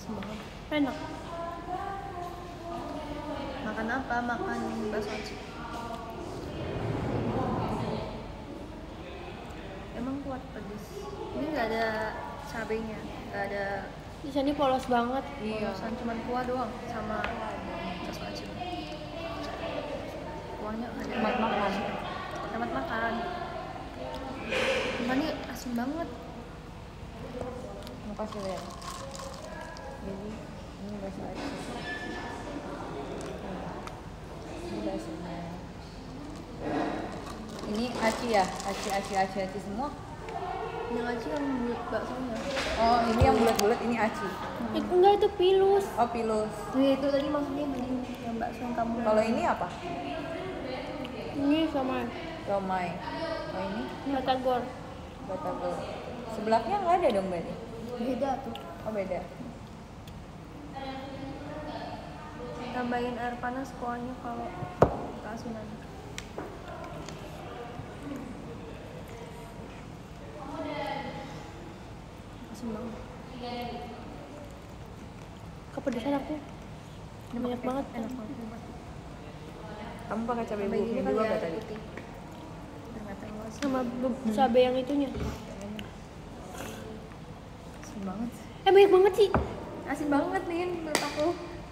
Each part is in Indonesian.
Asam banget. Enak. Makan apa? Makan bakso aci. Emang kuat pedes. Ini nggak ada cabenya, nggak ada Di sini polos banget. polosan, cuman kuah doang sama bakso aci. Kuahnya ada. Hemat makan. Hemat makan. Ini asin banget. Mau kasih lihat. Jadi ini bakso aci. Ini baksonya. Ini aci ya, aci semua. Yang aci yang bulat baksonya. Oh, ini yang bulat-bulat, ini aci. Enggak, itu pilus. Oh, pilus. Nih itu tadi maksudnya beli yang bakso yang kamu. Kalau ini apa? Ini sama Romai. Oh, ini batagor. batagor. Sebelahnya nggak ada dong berarti? Beda tuh. Oh, beda. Tambahin air panas kuahnya kalau keasinan. Asin banget. Kepedesan aku. Banyak banget. Enak banget. Kamu pakai cabai Tambahin bubuk ini juga kali ya, nggak tadi? putih. Biar nggak terlalu asin. Sama cabai yang itunya. Asin banget. Banyak banget sih. Asin banget nih menurut aku.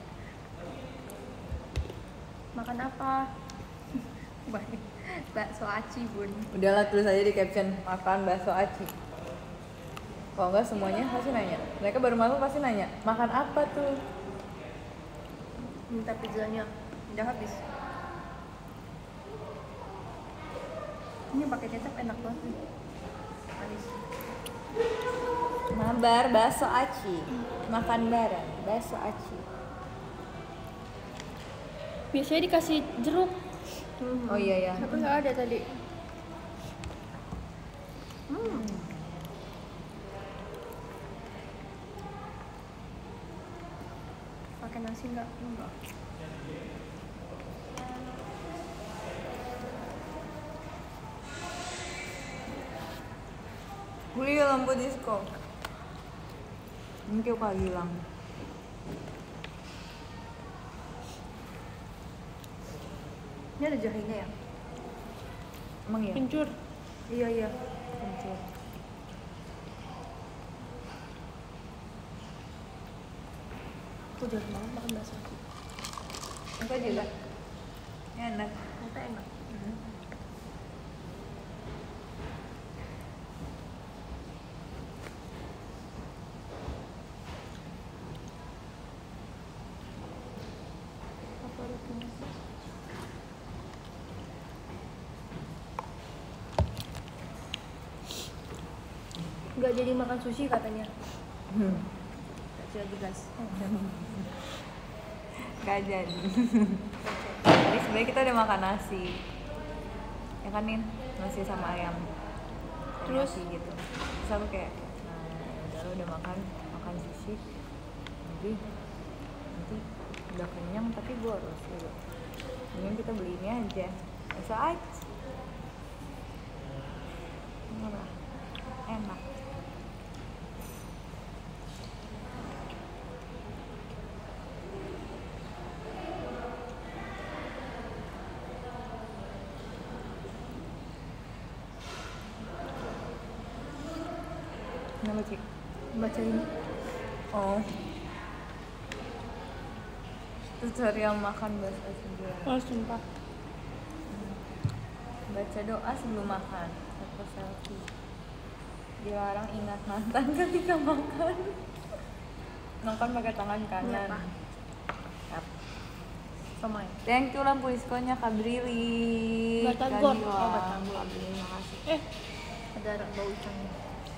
Makan apa? Banyak. Bakso aci bun. Udahlah, tulis aja di caption makan bakso aci. Kalau enggak semuanya pasti nanya. Mereka baru masuk pasti nanya, makan apa tuh? Minta pizzanya. Udah habis. Ini pakai kecap enak banget nih. Manis. Mabar bakso aci. Makan bareng bakso aci. Biasanya dikasih jeruk. Oh iya ya. Tapi nggak ada tadi. Pakai nasi enggak? Enggak. Huli lampu disco. Mungkin kok hilang. Ini ada jahenya ya? Emang ya? Kencur. Iya iya. Kencur. Aku jarang banget makan bakso aci. Aku juga. Enak. Ternyata enak. Favoritnya. Nggak jadi makan sushi katanya. Nggak jadi guys. Gak jadi. Jadi sebenarnya kita udah makan nasi. Ya kan Nin? Nasi sama ayam. Terus? Nasi gitu. Terus aku kayak, nah, udah makan sushi. Jadi nanti udah kenyang tapi boros gitu. Mending kita beli ini aja. Bakso aci. Murah. Enak. Kenapa Cik? Baca ini. Oh. Tutorial makan bakso aci gimana? Oh sumpah. Baca doa sebelum makan. Foto selfie. Dilarang ingat mantan ketika makan. Makan pakai tangan kanan. Apa? Yap. Sama ya? Thank you lampu diskonya Kak Brili. Batagor. Kak Dila. Oh, batagor. Kak Brili, makasih. Ada bau ikannya.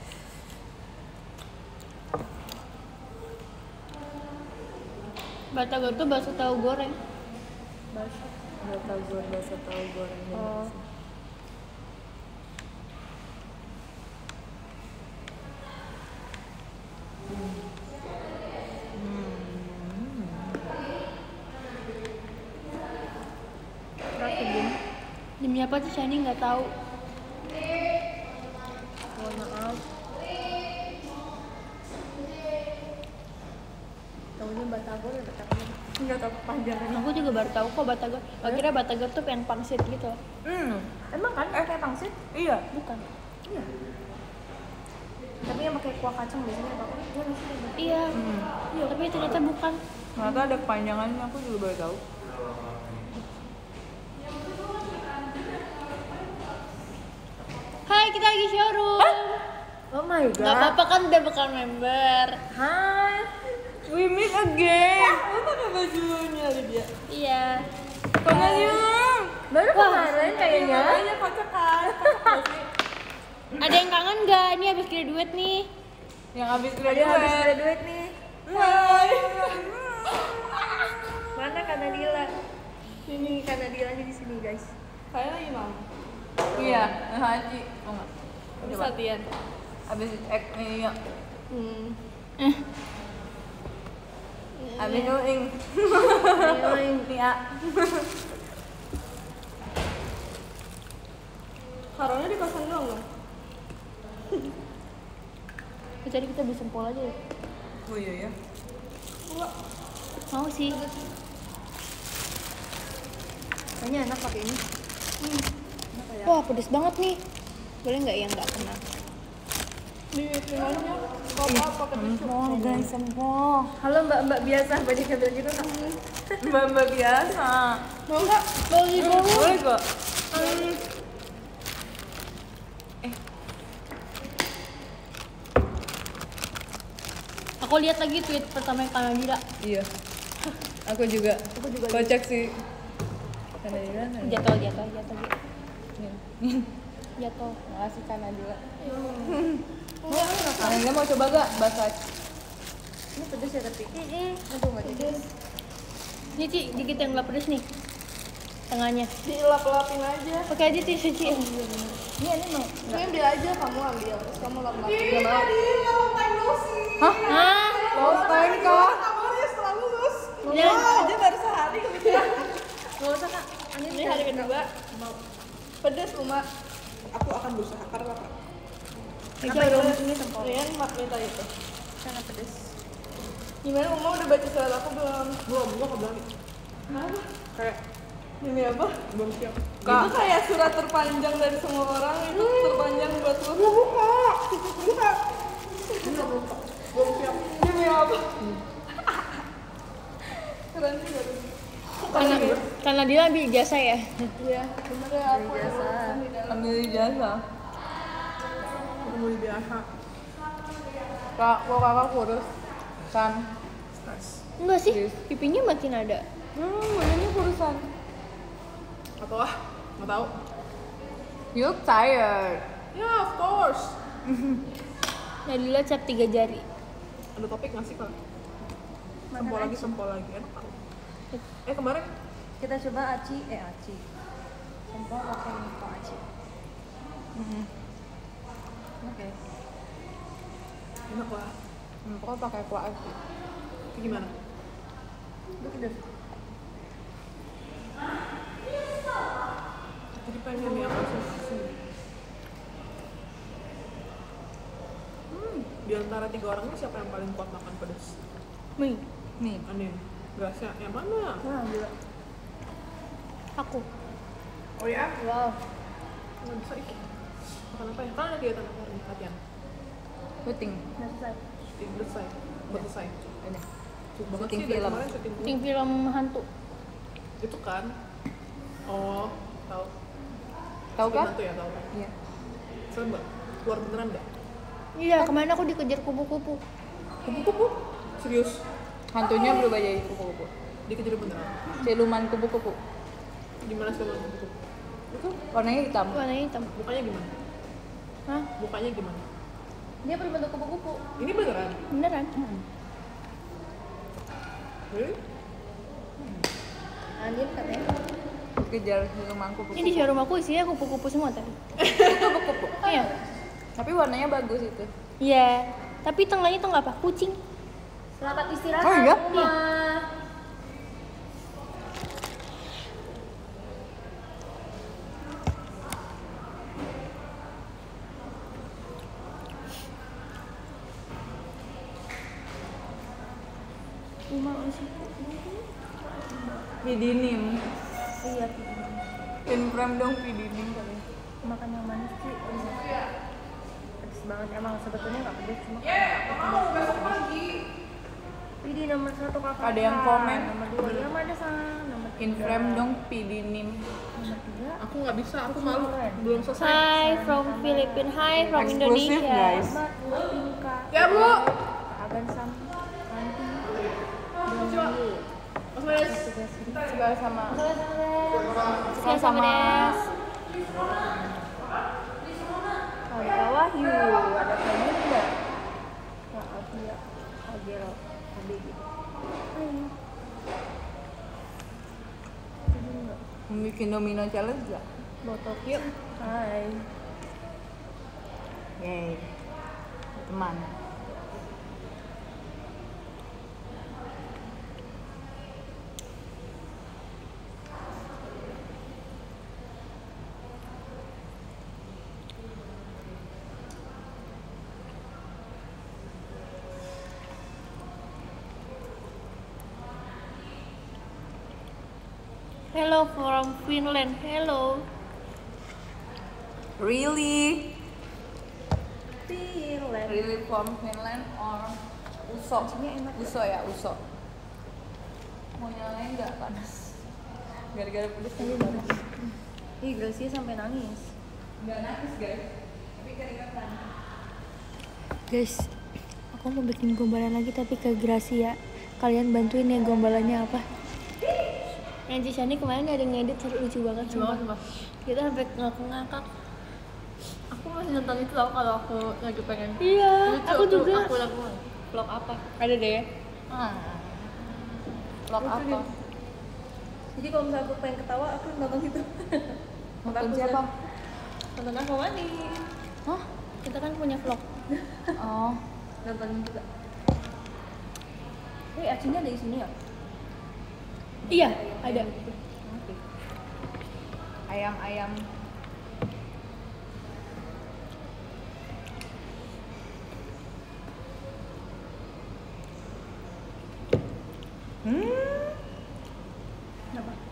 Batagor tuh bakso tahu goreng. Bakso. Batagor, bakso tahu goreng. Oh. Terus bun. Demi apa sih Shani nggak tahu. Mohon maaf. Tahunya Batagor ya Batagor. Nggak tahu kepanjangannya. Aku juga baru tahu kok Batagor. Akhirnya Batagor tuh pengen pangsit gitu. Emang kan kayak pangsit? Iya. Bukan. Iya. Tapi yang pakai kuah kacang biasanya apa? Iya nggak sih? Iya. Iya, tapi ternyata bukan. Ternyata ada kepanjangannya, aku juga baru tahu. Hai, kita lagi showroom. Oh my god. Gak apa-apa kan udah bukan member. Hai. We meet again. Lu pakai bajunya Lydia. Iya. Kayaknya. Baru kemarin kayaknya. Kayaknya kocak kan. Ada yang kangen gak? Ini habis graduate nih. Yang habis Ada habis graduate. graduate nih. Hai. Mana Kak Nadila? Ini Kak Nadilanya di sini guys. Saya lagi mau. Iya, haji. Oh enggak. Habis Coba. latihan. Habis iya. Eh. Habis doing. Ayoing. Iya. Taruhnya dipasang doang dong. Jadi kita beli sempol aja ya. Oh iya ya. Mau sih. Kayaknya enak pakai ini. Wah, pedes banget nih. Boleh nggak yang nggak kena? Di finalnya apa pakai tisu? Oh guys, sempol. Halo mbak-mbak biasa, banyak yang bilang gitu kan? Mbak biasa. Mau nggak? Mau di bawah. Boleh kok. Aku lihat lagi tweet pertama yang Kak Nadila. Iya. Aku juga. Kocak sih. Karena di mana? Jatuh. Jatuh. Makasih Kak Nadila. Enggak mau coba gak bakso? Ini pedes ya tapi. Aduh nggak jadi. Ini Ci, dikit yang nggak pedes nih. Tengahnya. Dilap-lapin aja. Pakai aja tisu Ci. Ini mau. Ini ambil aja, kamu ambil. Terus kamu lap-lapin. Nggak mau. Hah? Hah? Lost time kah? Kabarnya setelah lulus. Ya. Aja baru sehari kepikiran. Nggak usah Kak. Ini hari kedua. Pedes Uma. Aku akan berusaha karena apa? Apa ini sempol? Rian minta itu. Sangat pedes. Gimana Uma udah baca surat aku belum? Belum, gua belum. Kenapa? Kayak ini apa? Belum siap. Itu kayak surat terpanjang dari semua orang itu terpanjang buat lu. Buka. Belum siap. Demi apa? Keren sih baru. Karena dia ambil jasa ya. Iya, bener ya aku Biasa. di dalam. Ambil ijazah. Ketemu biasa. Kak, kok kakak kurus? Kan? Enggak sih, pipinya makin ada. Badannya kurusan. Atau ah, nggak tahu. You look tired. Ya, of course. Nadila cap 3 jari. Ada topik nggak sih kak? Makan Sempol lagi, enak tau. Kemarin Kita coba aci. Sempol pakai kuah aci. Oke. enak lah. Pokoknya pakai kuah aci. Itu gimana? Itu pedes. Jadi pengen yang konsentrasi. Di antara 3 orang ini siapa yang paling kuat makan pedas? Nih, Nih. Anin. Gracia, yang mana? Nah, gila. aku. Oh ya? Wow. Nggak bisa ikut. Makan apa ya? Kan ada kegiatan apa hari ini? Latihan. Puting. Udah selesai. Syuting selesai. Buat selesai. Ini. Banget Syuting sih, dari film. kemarin syuting Ting film hantu. itu kan. Oh, tahu. Tahu kan? Hantu ya, tahu. Iya. Serem nggak? Keluar beneran nggak? Iya, kemarin aku dikejar kupu-kupu. Kupu-kupu? Serius? Hantunya berubah jadi kupu-kupu. Dikejar beneran? Siluman kupu-kupu. Gimana sih kupu-kupu? Itu warnanya hitam. Warnanya hitam. Mukanya gimana? Hah? Mukanya gimana? Dia berbentuk kupu-kupu. Ini beneran? Beneran? Really? Andin katanya. Kejar siluman kupu-kupu. Ini di showroom aku isinya kupu-kupu semua tadi. Kupu-kupu. Iya. Tapi warnanya bagus itu. Iya. Tapi tengahnya tuh nggak apa? Kucing. Selamat istirahat. Oh, iya? Uma. Uma masih Pidinim. iya gitu. Inframe dong pidinim kali. Makan yang manis sih pedes banget emang sebetulnya nggak pedes cuma ini nomor 1 kakak Ada yang komen. nomor 2 ya mana sang nomor 3 Inframe dong pidinim. nomor 3 Aku nggak bisa, aku malu. Belum selesai. Hi from Philippines, hi from Eksklusif, Indonesia. guys. Pinka Ya, Bu. agan sam nanti Segala sama. Sama des. Kak Wahyu ada kamu enggak Kak Afia Agero Abi gitu Bikin domino challenge gak? botok yuk hai Yeay. Teman. Hello from Finland. Hello. Really? Finland Really from Finland or Uso? enak Uso ya, Uso. Mau nyalain nggak panas? Gara-gara pedes tadi panas. ih Gracia sampai nangis Nggak nangis guys, tapi keringetan. Guys, aku mau bikin gombalan lagi tapi ke Gracia. Kalian bantuin ya gombalannya apa? Yang Cisani kemarin ada ngedit lucu banget sumpah. Kita sampai ngakak-ngakak. Aku masih nonton itu tau kalau aku lagi pengen. Iya, Lucu, aku juga. Aku lakukan. Vlog apa? Ada deh. Vlog apa? jadi kalau misalnya aku pengen ketawa aku nonton itu Nonton siapa? nonton aku mandi Hah? Kita kan punya vlog. Oh, nonton juga acinya ada di sini ya Iya, ada. ayam-ayam. kenapa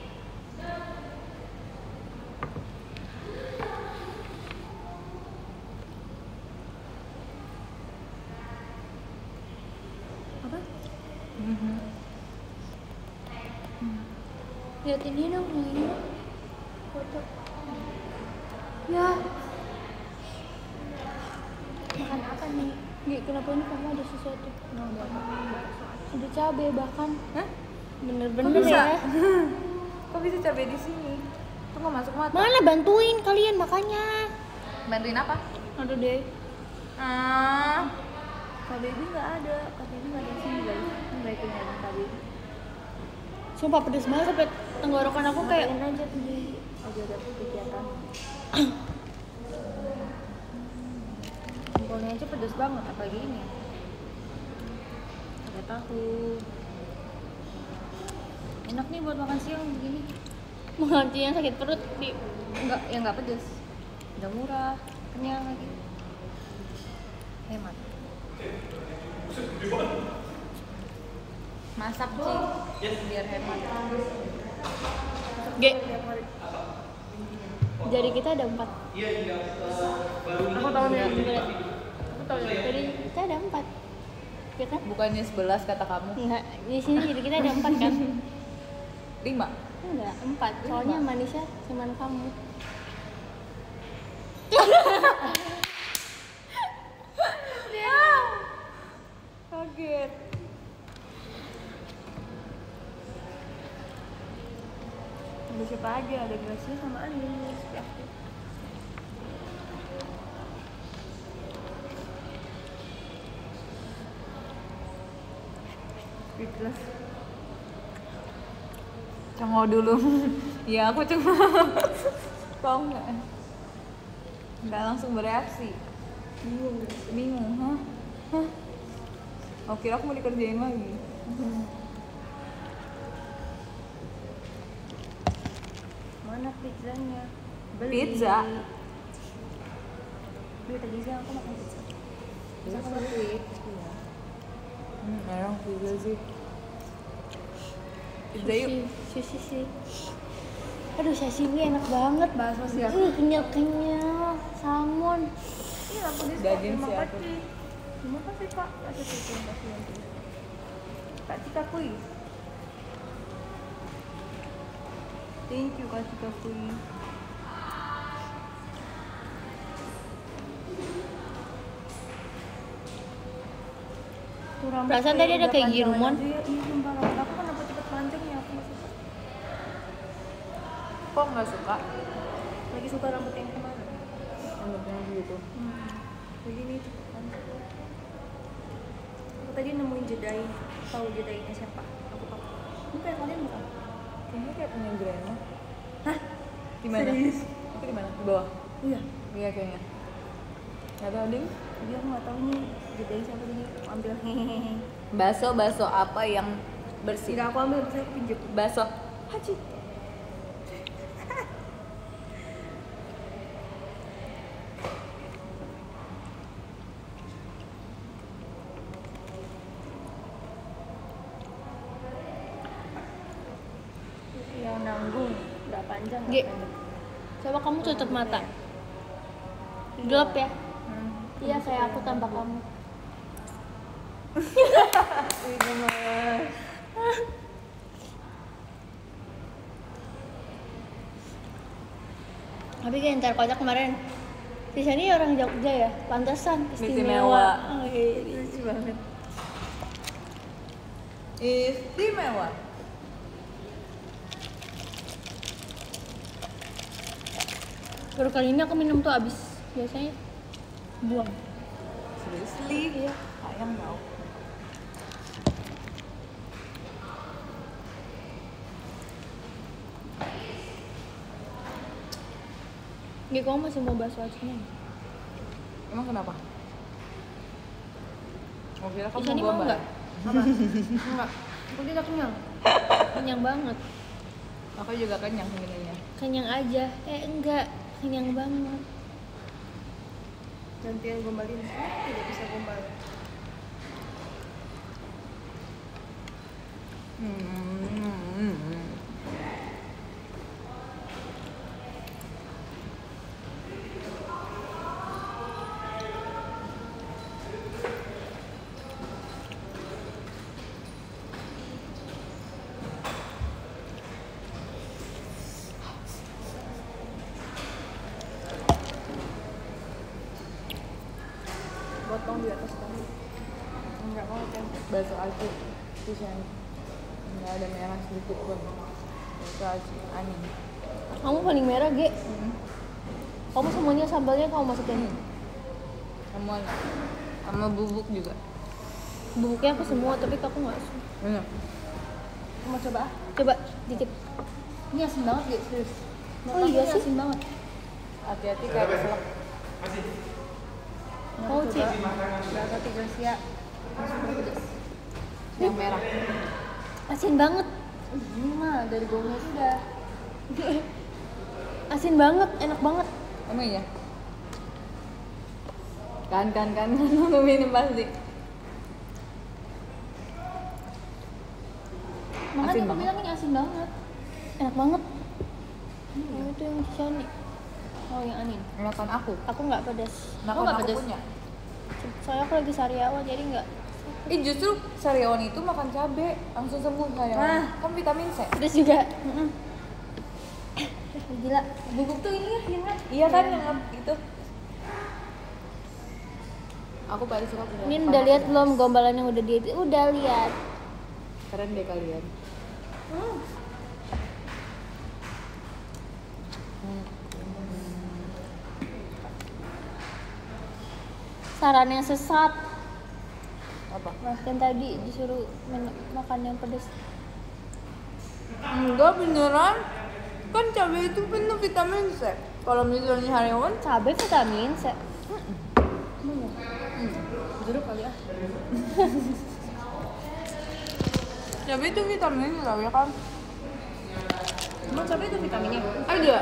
apa Lihat ini dong, yang ini dong. Foto. Ya. Makan apa nih? Gak, kenapa ini kamu ada sesuatu? Ada cabai bahkan. Hah? Bener-bener Kok bisa? ya. Kok bisa cabai di sini? Tuh nggak masuk mata. Mana bantuin kalian makanya. Bantuin apa? Aduh deh. Kak Baby nggak ada di sini guys mereka nggak ada Kak Baby Sumpah pedes banget sampai tenggorokan aku kayak matiin aja tuh di ada kegiatan jempolnya aja pedes banget apalagi ini ada tahu enak nih buat makan siang begini menghenti yang sakit perut di enggak yang nggak pedes udah murah kenyang lagi hemat Masak sih, biar hemat. G. Jari kita ada 4. Aku tahu nih. Aku tahu ya. Jari kita ada 4. Ya kan? Bukannya 11 kata kamu? Enggak, di sini jari kita ada 4 kan? 5. Enggak, 4. Soalnya manisnya cuma kamu. Kaget. ada siapa aja ada Gracia sama Andin seperti aku Speechless. Cengok dulu. Iya, aku cengok. Tau nggak? Nggak langsung bereaksi. Bingung, hah? Oh, kira aku mau dikerjain lagi. mana pizzanya Pizza? beli tadi siang aku makan pizza Bisa kan tweet? Orang pizza sih. Pizza yuk. Sushi sih. Aduh, sashimi enak banget. Bakso sih aku. Kenyal-kenyal. Salmon. Ini lampu di Daging terima siapa? kasih. Terima kasih Pak. Kasih kasih nanti. Kak Cika Kui. Thank you Kak Cika Kui. Tuh, rambut Perasaan tadi ada udah kayak panjangan Girumon. aja ya. Iya sumpah rambut aku kenapa cepet panjang ya, aku nggak suka. Kok nggak suka? Lagi suka rambut yang kemarin. Rambutnya gitu. Jadi ini cepet panjang. Aku tadi nemuin jedai. Tahu jedainya siapa? Aku pakai. Bukan kalian bukan? Kayaknya kayak punya grandma. Hah? Di mana? Serius? Itu di mana? Di bawah. Iya. Iya kayaknya. Nggak tahu ding. Jadi aku nggak tahu nih jedai siapa, jadi ambil hehehe. Bakso apa yang bersih? Tidak aku ambil, saya pinjam. Bakso. Haji. Yang nanggung nggak panjang. G. Coba kamu tutup mata. Gelap ya? Iya, kayak aku tanpa kamu. Tapi kayak ntar kocak kemarin. Di sini orang Jogja ya, pantesan istimewa. Oh, iya. Lucu banget. Istimewa. Baru kali ini aku minum tuh abis. Biasanya buang. Seriously? Iya. Sayang tau. Gak, kamu masih mau bahas wacana? Emang kenapa? Mau kira kamu Di sini mau gombal? nggak? Enggak. Aku tidak kenyang. Kenyang banget. Aku juga kenyang sebenarnya. Kenyang aja. Enggak. Kenyang banget. Gantian gombalin. Tidak bisa gombal. Potong di atas kamu. Enggak mau kan? Bakso aci. Terus yang nggak ada merah sedikit pun. Bakso aci aneh. Kamu paling merah, Ge. Kamu semuanya sambalnya kamu masukin. Semuanya. Sama bubuk juga. Bubuknya aku semua, tapi aku nggak suka. Enak. Mau coba? Coba dikit. Ini asin banget gitu, serius. Oh iya sih. Asin banget. Hati-hati kayak keselak. Mau Ci. Bakso tiga sia. Super pedas. Yang merah. Asin banget. Ini mah dari baunya itu udah. Asin banget, enak banget. Emang iya? Kan lu minum pasti. Makanya Asin aku banget. bilang ini asin banget. Enak banget. Yang itu yang Shani. Oh, yang Anin. Enakan aku. Aku nggak pedas. Enakan nggak aku pedas. punya. Soalnya aku lagi sariawan, jadi nggak. Justru sariawan itu makan cabe langsung sembuh sariawan. Kan vitamin C. Pedas juga. Gila. Bubuk tuh ini ya, Iya kan yang itu. Aku paling suka punya. Ini udah lihat belum gombalan yang udah di? Udah lihat. Keren deh kalian. Saran yang sesat. Apa? Yang tadi disuruh makan yang pedas. Enggak beneran. Kan cabai itu penuh vitamin C. Kalau misalnya sariawan, Cabai vitamin C. jeruk kali ya. cabai itu vitamin tau ya kan? Emang cabai itu vitaminnya? Ada.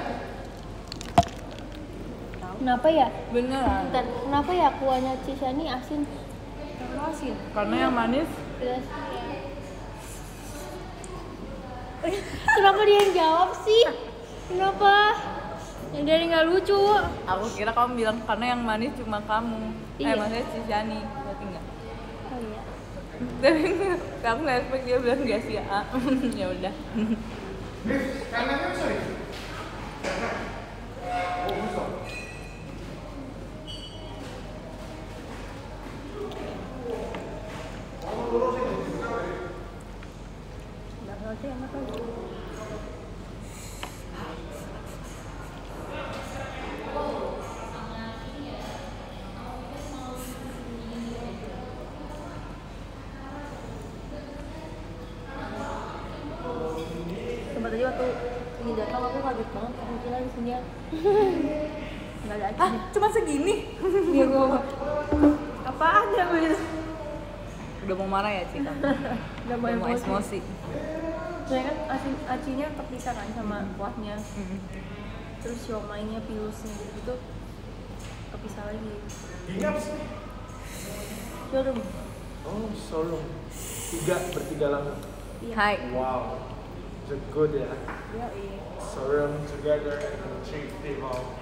Kenapa ya? Beneran. Bentar, kenapa ya kuahnya Cisani asin? Karena asin. Karena yang manis Pedas. Kenapa dia yang jawab sih? Kenapa? Yang dari nggak lucu. Aku kira kamu bilang karena yang manis cuma kamu. Iya. Maksudnya si Shani, berarti enggak. Oh iya. Tapi aku nggak expect dia bilang gak sih A. Ya udah. Nggak ngerti enak lagi. Coba tadi waktu ini datang aku kaget banget, aku kira isinya nggak ada Hah, acinya. cuma segini? Iya gua apaan ya gue gitu. Udah mau marah ya, Cika? Udah mau Udah mau emosi. emosi. Soalnya kan acinya terpisah kan sama kuahnya. Mm-mm. Terus siomaynya, pilusnya gitu kepisah lagi. Showroom. Oh, solo. Bertiga langsung. Iya. Hai. Wow. Is it good ya? Iya, iya. Surround together and treat people.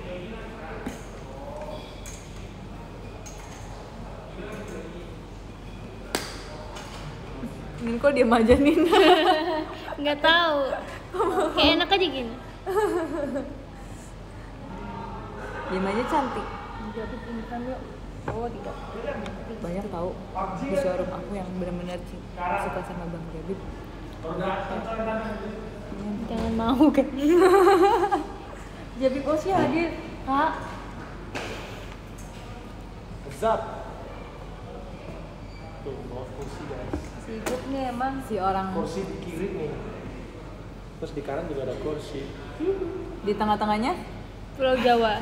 Nin kok diem aja Nin? Nggak tahu. Kayak enak aja gini. Diem aja cantik. Jadi pingsan yuk. Oh, tidak. Banyak tahu di showroom aku yang benar-benar suka sama Bang Jabib. Jangan mau kan. Jadi bosnya hadir. Kak, What's up? Tuh, bawa kursi guys. Sibuk nih emang. Si orang Kursi di kiri nih. Terus di kanan juga ada kursi. di tengah-tengahnya Pulau Jawa.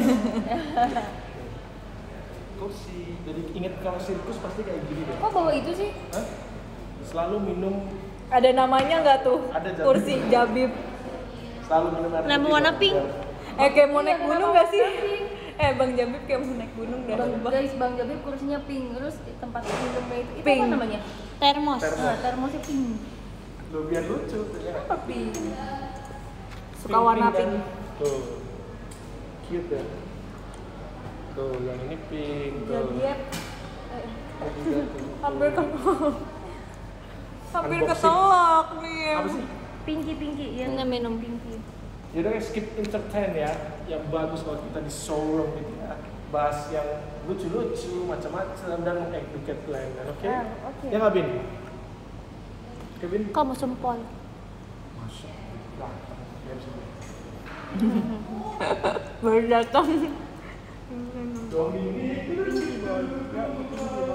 Kursi. Jadi inget kalau sirkus pasti kayak gini deh. Kok bawa itu sih? Hah? Selalu minum. ada namanya nggak tuh? Ada Jabib. Kursi Jabib. Selalu minum air Nama putih warna kalau pink. keluar. Kayak mau naik Iya, gunung kenapa nggak sih? pink? Bang Jabib kayak mau naik gunung dah. Bang Jabib kursinya pink, terus di tempat minumnya itu Pink. apa namanya? Termos. Termos. Nah, termosnya pink. Loh, biar lucu. Apa pink? Suka warna kan? pink. Tuh. Cute ya. Tuh, yang ini pink. Tuh. Jabib. Ini juga tuh. Hampir hampir Unboxing. ketelak nih. Apa sih? Pinky, ya. Ini minum. Pinky. Yaudah skip entertain ya. Yang bagus kalau kita di showroom gitu ya. Bahas yang lucu-lucu, macam-macam dan educate pelanggan, oke? Ah, oke. Ya nggak, Bin? Kevin? Kamu sempol. Masuk. Datang. Ya, bisa. Baru datang. Pinky boy. Ya, pinky boy.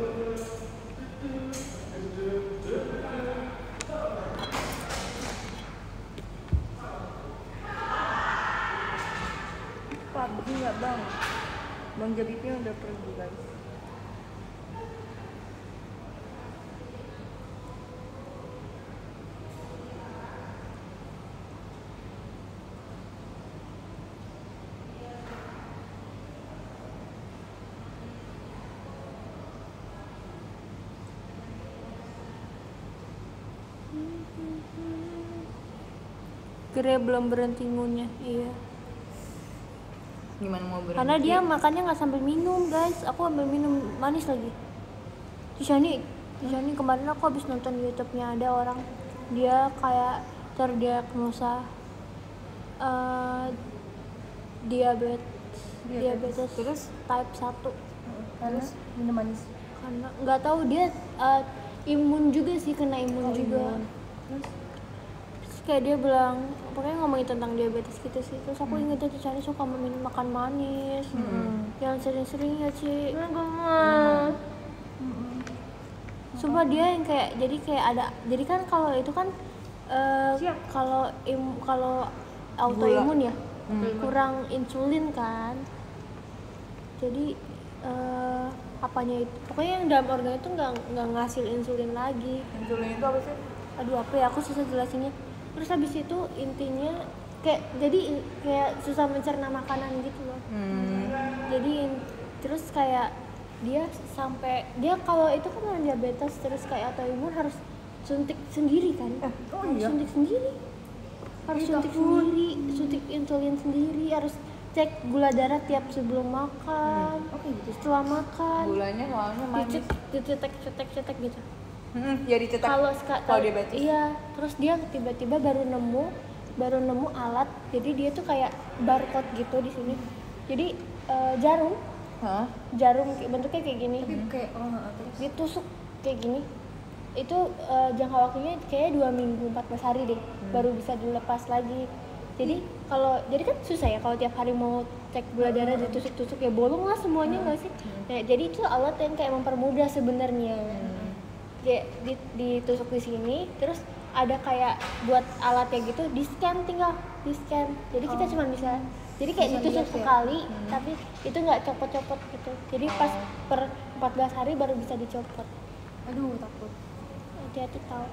Pak, begini nggak bang? Bang Jabibnya udah pergi guys. Gere belum berhenti ngunyah. Iya. Gimana mau berhenti? Karena dia makannya nggak sambil minum guys. Aku ambil minum manis lagi. Si Shani kemarin aku habis nonton YouTube-nya ada orang dia kayak terdiagnosa diabetes Terus type 1 Karena minum manis. karena nggak tahu dia imun juga sih, kena imun juga. Terus kayak dia bilang pokoknya ngomongin tentang diabetes gitu sih. Terus aku ingetnya tuh Shani suka makan manis. Jangan sering-sering ya Ci. Sumpah dia yang kayak jadi kan kalau itu kan kalau autoimun ya kurang insulin kan, jadi apanya itu pokoknya yang dalam organ itu nggak ngasil insulin lagi. insulin itu apa sih? Aduh apa ya, aku susah jelasinnya. Terus habis itu intinya kayak susah mencerna makanan gitu loh. Jadi terus kayak dia kalau itu kan orang diabetes terus kayak autoimun harus suntik sendiri kan. Harus suntik sendiri, harus suntik sendiri, suntik insulin sendiri, harus cek gula darah tiap sebelum makan. Oke gitu. Setelah makan Gulanya soalnya manis. dicetek gitu. Ya dicetak. Kalau diabetes. Iya, terus dia tiba-tiba baru nemu alat, jadi dia tuh kayak barcode gitu di sini. Jadi jarum Hah? bentuknya kayak gini. Tapi kayak terus Ditusuk kayak gini. Itu jangka waktunya kayak 2 minggu 14 hari deh, baru bisa dilepas lagi. Jadi kan susah ya kalau tiap hari mau cek gula darah ditusuk-tusuk ya bolong lah semuanya nggak sih? Nah, jadi itu alat yang kayak mempermudah sebenarnya. Ditusuk di sini, terus ada kayak buat alatnya gitu, tinggal di scan. Jadi kita cuma bisa, jadi kayak Bisa ditusuk lihat ya? sekali, tapi itu nggak copot-copot gitu. Jadi pas per 14 hari baru bisa dicopot. aduh takut. Hati-hati tau.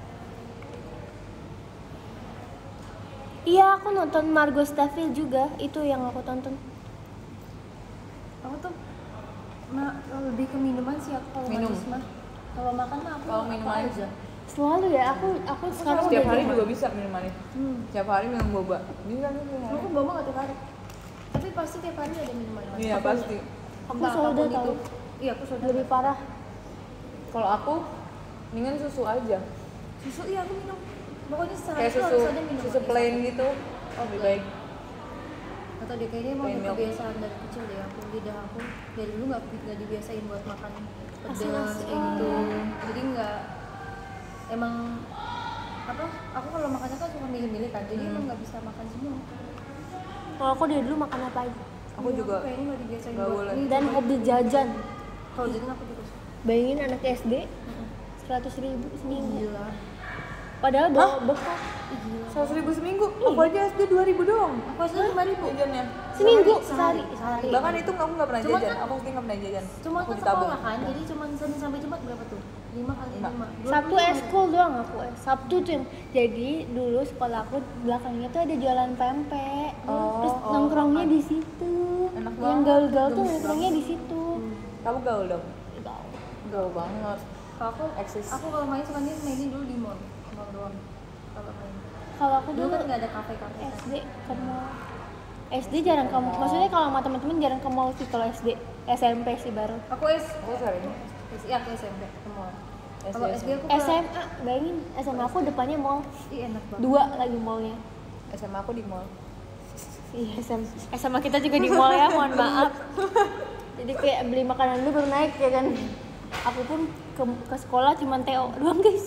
Iya, aku nonton Margot Staville juga, itu yang aku tonton. Aku tuh lebih ke minuman sih aku kalau Minum. manis mah. Kalau makan mah aku Kalau minum apa aja. Selalu ya, aku sekarang Setiap udah hari jarang. juga bisa minum manis. Setiap hari minum boba. Bisa nih. Aku bawa nggak tiap hari. Tapi pasti tiap hari ada minuman manis. Iya pasti. Aku Entah soda apapun tau, itu. Iya aku soda. lebih parah. Kalau aku mendingan susu aja. Susu iya aku minum. Pokoknya sehari Kayak tuh susu harus ada minum susu manis. plain gitu. Lebih baik. Atau dia kayaknya emang Plain udah milk. kebiasaan dari kecil deh aku, lidah aku dari dulu nggak dibiasain buat makan pedas Asin-asin. kayak gitu. Jadi nggak emang apa? Aku kalau makannya kan cuma milih-milih kan, jadi emang nggak bisa makan semua. Kalau aku dari dulu makan apa aja. Aku juga kayaknya nggak dibiasain nggak buat boleh. ini. Dan hobi jajan. Kalau jajan aku juga suka. Bayangin anak SD 100.000 seminggu. Gila. Padahal bawa bekal 100.000 seminggu. Aku aja SD 2.000 doang. Aku asli 5.000. Jajannya. seminggu Sehari. Bahkan itu aku nggak pernah Cuman jajan. kan- Aku pasti nggak pernah jajan. Cuma Aku kan ditabung. sekolah kan, jadi cuma Senin sampai Jumat berapa tuh? 5 kali 5. Sabtu eskul doang aku. Sabtu tuh yang jadi dulu sekolah aku belakangnya tuh ada jualan pempek. Terus nongkrongnya di situ. Enak Yang banget. gaul-gaul tuh nongkrongnya di situ. Kamu gaul dong. Gaul banget. Kalau aku Eksis. aku kalau main suka mainnya dulu di mall doang. Kalau main. Kalau aku Dulu dulu kan nggak ada kafe-kafe. kan. SD ke mall. SD jarang ke mall. Maksudnya kalau sama temen-temen jarang ke mall sih kalau SD. SMP sih baru. Aku Aku sering. iya ke SMP ke mall. SD, Kalau SD aku ke SMA, bayangin SMA aku depannya mall. Ih, enak banget. 2 lagi mallnya. SMA aku di mall. Iya, SMA kita juga di mall ya, mohon maaf. Jadi kayak beli makanan dulu baru naik ya kan. Aku pun ke sekolah cuman TO doang guys.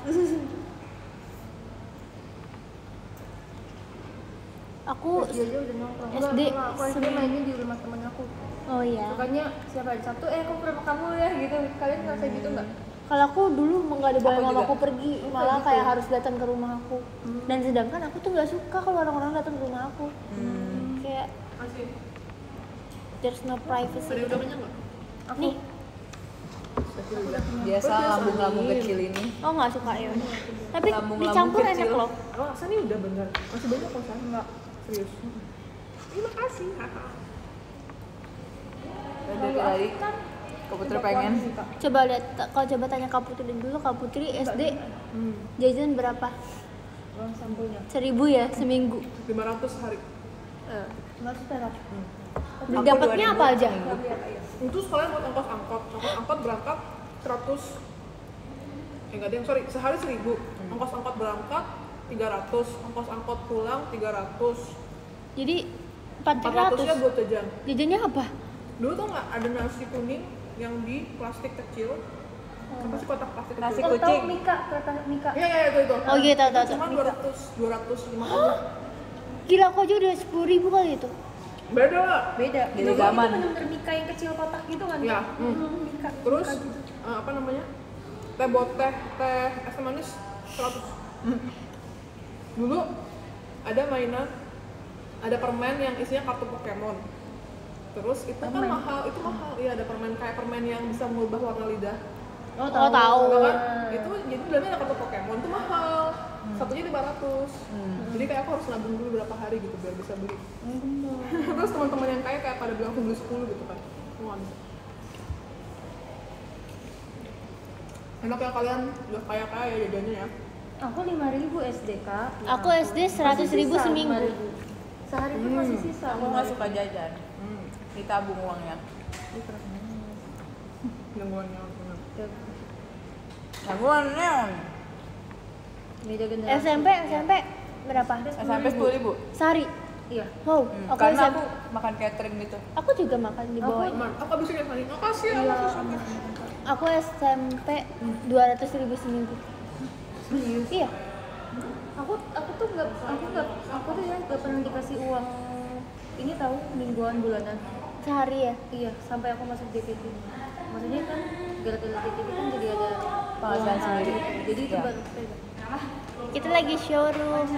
Aku Dia aja udah nongkrong. SD Aku SD mainnya di rumah temen aku. oh iya. Sukanya siapa hari Sabtu aku ke rumah kamu ya gitu. Kalian ngerasa gitu nggak? Kalau aku dulu nggak ada boleh Aku sama juga. aku pergi, malah kayak harus datang ke rumah aku. Dan sedangkan aku tuh nggak suka kalau orang-orang datang ke rumah aku. Kayak there's no privacy. Ada udah banyak nggak? Nih, Biasa lambung-lambung kecil ini. oh nggak suka ya. Tapi Lambung-lambung dicampur kecil. enak loh. Oh, San ini udah bener. Masih banyak kok San. Enggak. Serius. Terima kasih. Haha. Udah kali. Kak Putri pengen. Coba lihat, kalau coba tanya Kak Putri dulu, Kak Putri SD jajan berapa? Uang sampulnya. 1.000 ya seminggu. 500 hari. Nggak perak. Aku Dapatnya 2000 apa aja? seminggu. Itu sekalian buat ongkos angkot. Ongkos angkot berangkat 100. Enggak ada yang sorry, sehari 1.000. Ongkos angkot berangkat 300. Ongkos angkot pulang 300. Jadi 400-nya 400. buat jajan. Jajannya apa? Dulu tuh nggak ada nasi kuning yang di plastik kecil. Apa sih kotak plastik Nasi kecil? kuning. Tahu Mika, kereta Mika. Iya, iya itu. Oh iya, tahu. Cuma 250. Gila, aku aja udah 10.000 kali itu. Beda lah. Beda. Beda Itu zaman. bener-bener Mika yang kecil kotak gitu kan? Iya. Mika. Terus Mika gitu. apa namanya? Teh es teh manis 100. Dulu ada mainan, ada permen yang isinya kartu Pokemon. Terus itu kan mahal, iya ada permen kayak permen yang bisa mengubah warna lidah. Oh, Oh, tahu. Tau kan? Itu jadi dalamnya ada kartu Pokemon itu mahal. Satunya 500. Jadi kayak aku harus nabung dulu berapa hari gitu biar bisa beli. Terus teman-teman yang kayak pada bilang aku beli 10 gitu kan. Aku nggak bisa. Enak ya kalian udah kaya-kaya jajannya ya. Aku 5.000 SD kak. Aku SD 100.000 seminggu. Sehari pun masih sisa. Aku nggak suka jajan. Ditabung uangnya. Gangguannya. Tabungannya. Beda generasi. SMP berapa? SMP 10.000. Sehari. Iya. Wow, aku Karena SMP. aku makan catering gitu. Aku juga makan di bawah. Aku abisin ya kali. Makasih ya. Aku SMP 200.000 seminggu. Serius? Iya. Aku tuh ya nggak pernah dikasih uang ini tahu mingguan bulanan. Sehari ya. Iya, sampai aku masuk JKT. Maksudnya kan gara-gara JKT kan jadi ada Penghasilan uang sendiri. Jadi itu Iya. baru pegang. Kita lagi showroom.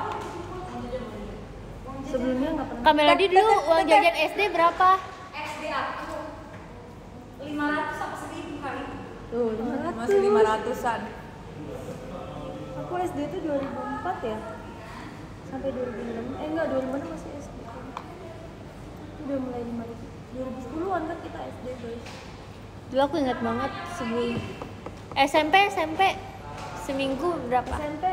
Sebelumnya nggak pernah. Kak Melody dulu uang jajan SD berapa? SD aku 500 sama 1.000 kali. Tuh, 500. Masih 500-an. Aku SD itu 2004 ya. Sampai 2006. Enggak, 2006 masih SD. Udah mulai 5.000. 2010-an kan kita SD, guys. Dulu aku ingat banget sebelum SMP seminggu berapa? SMP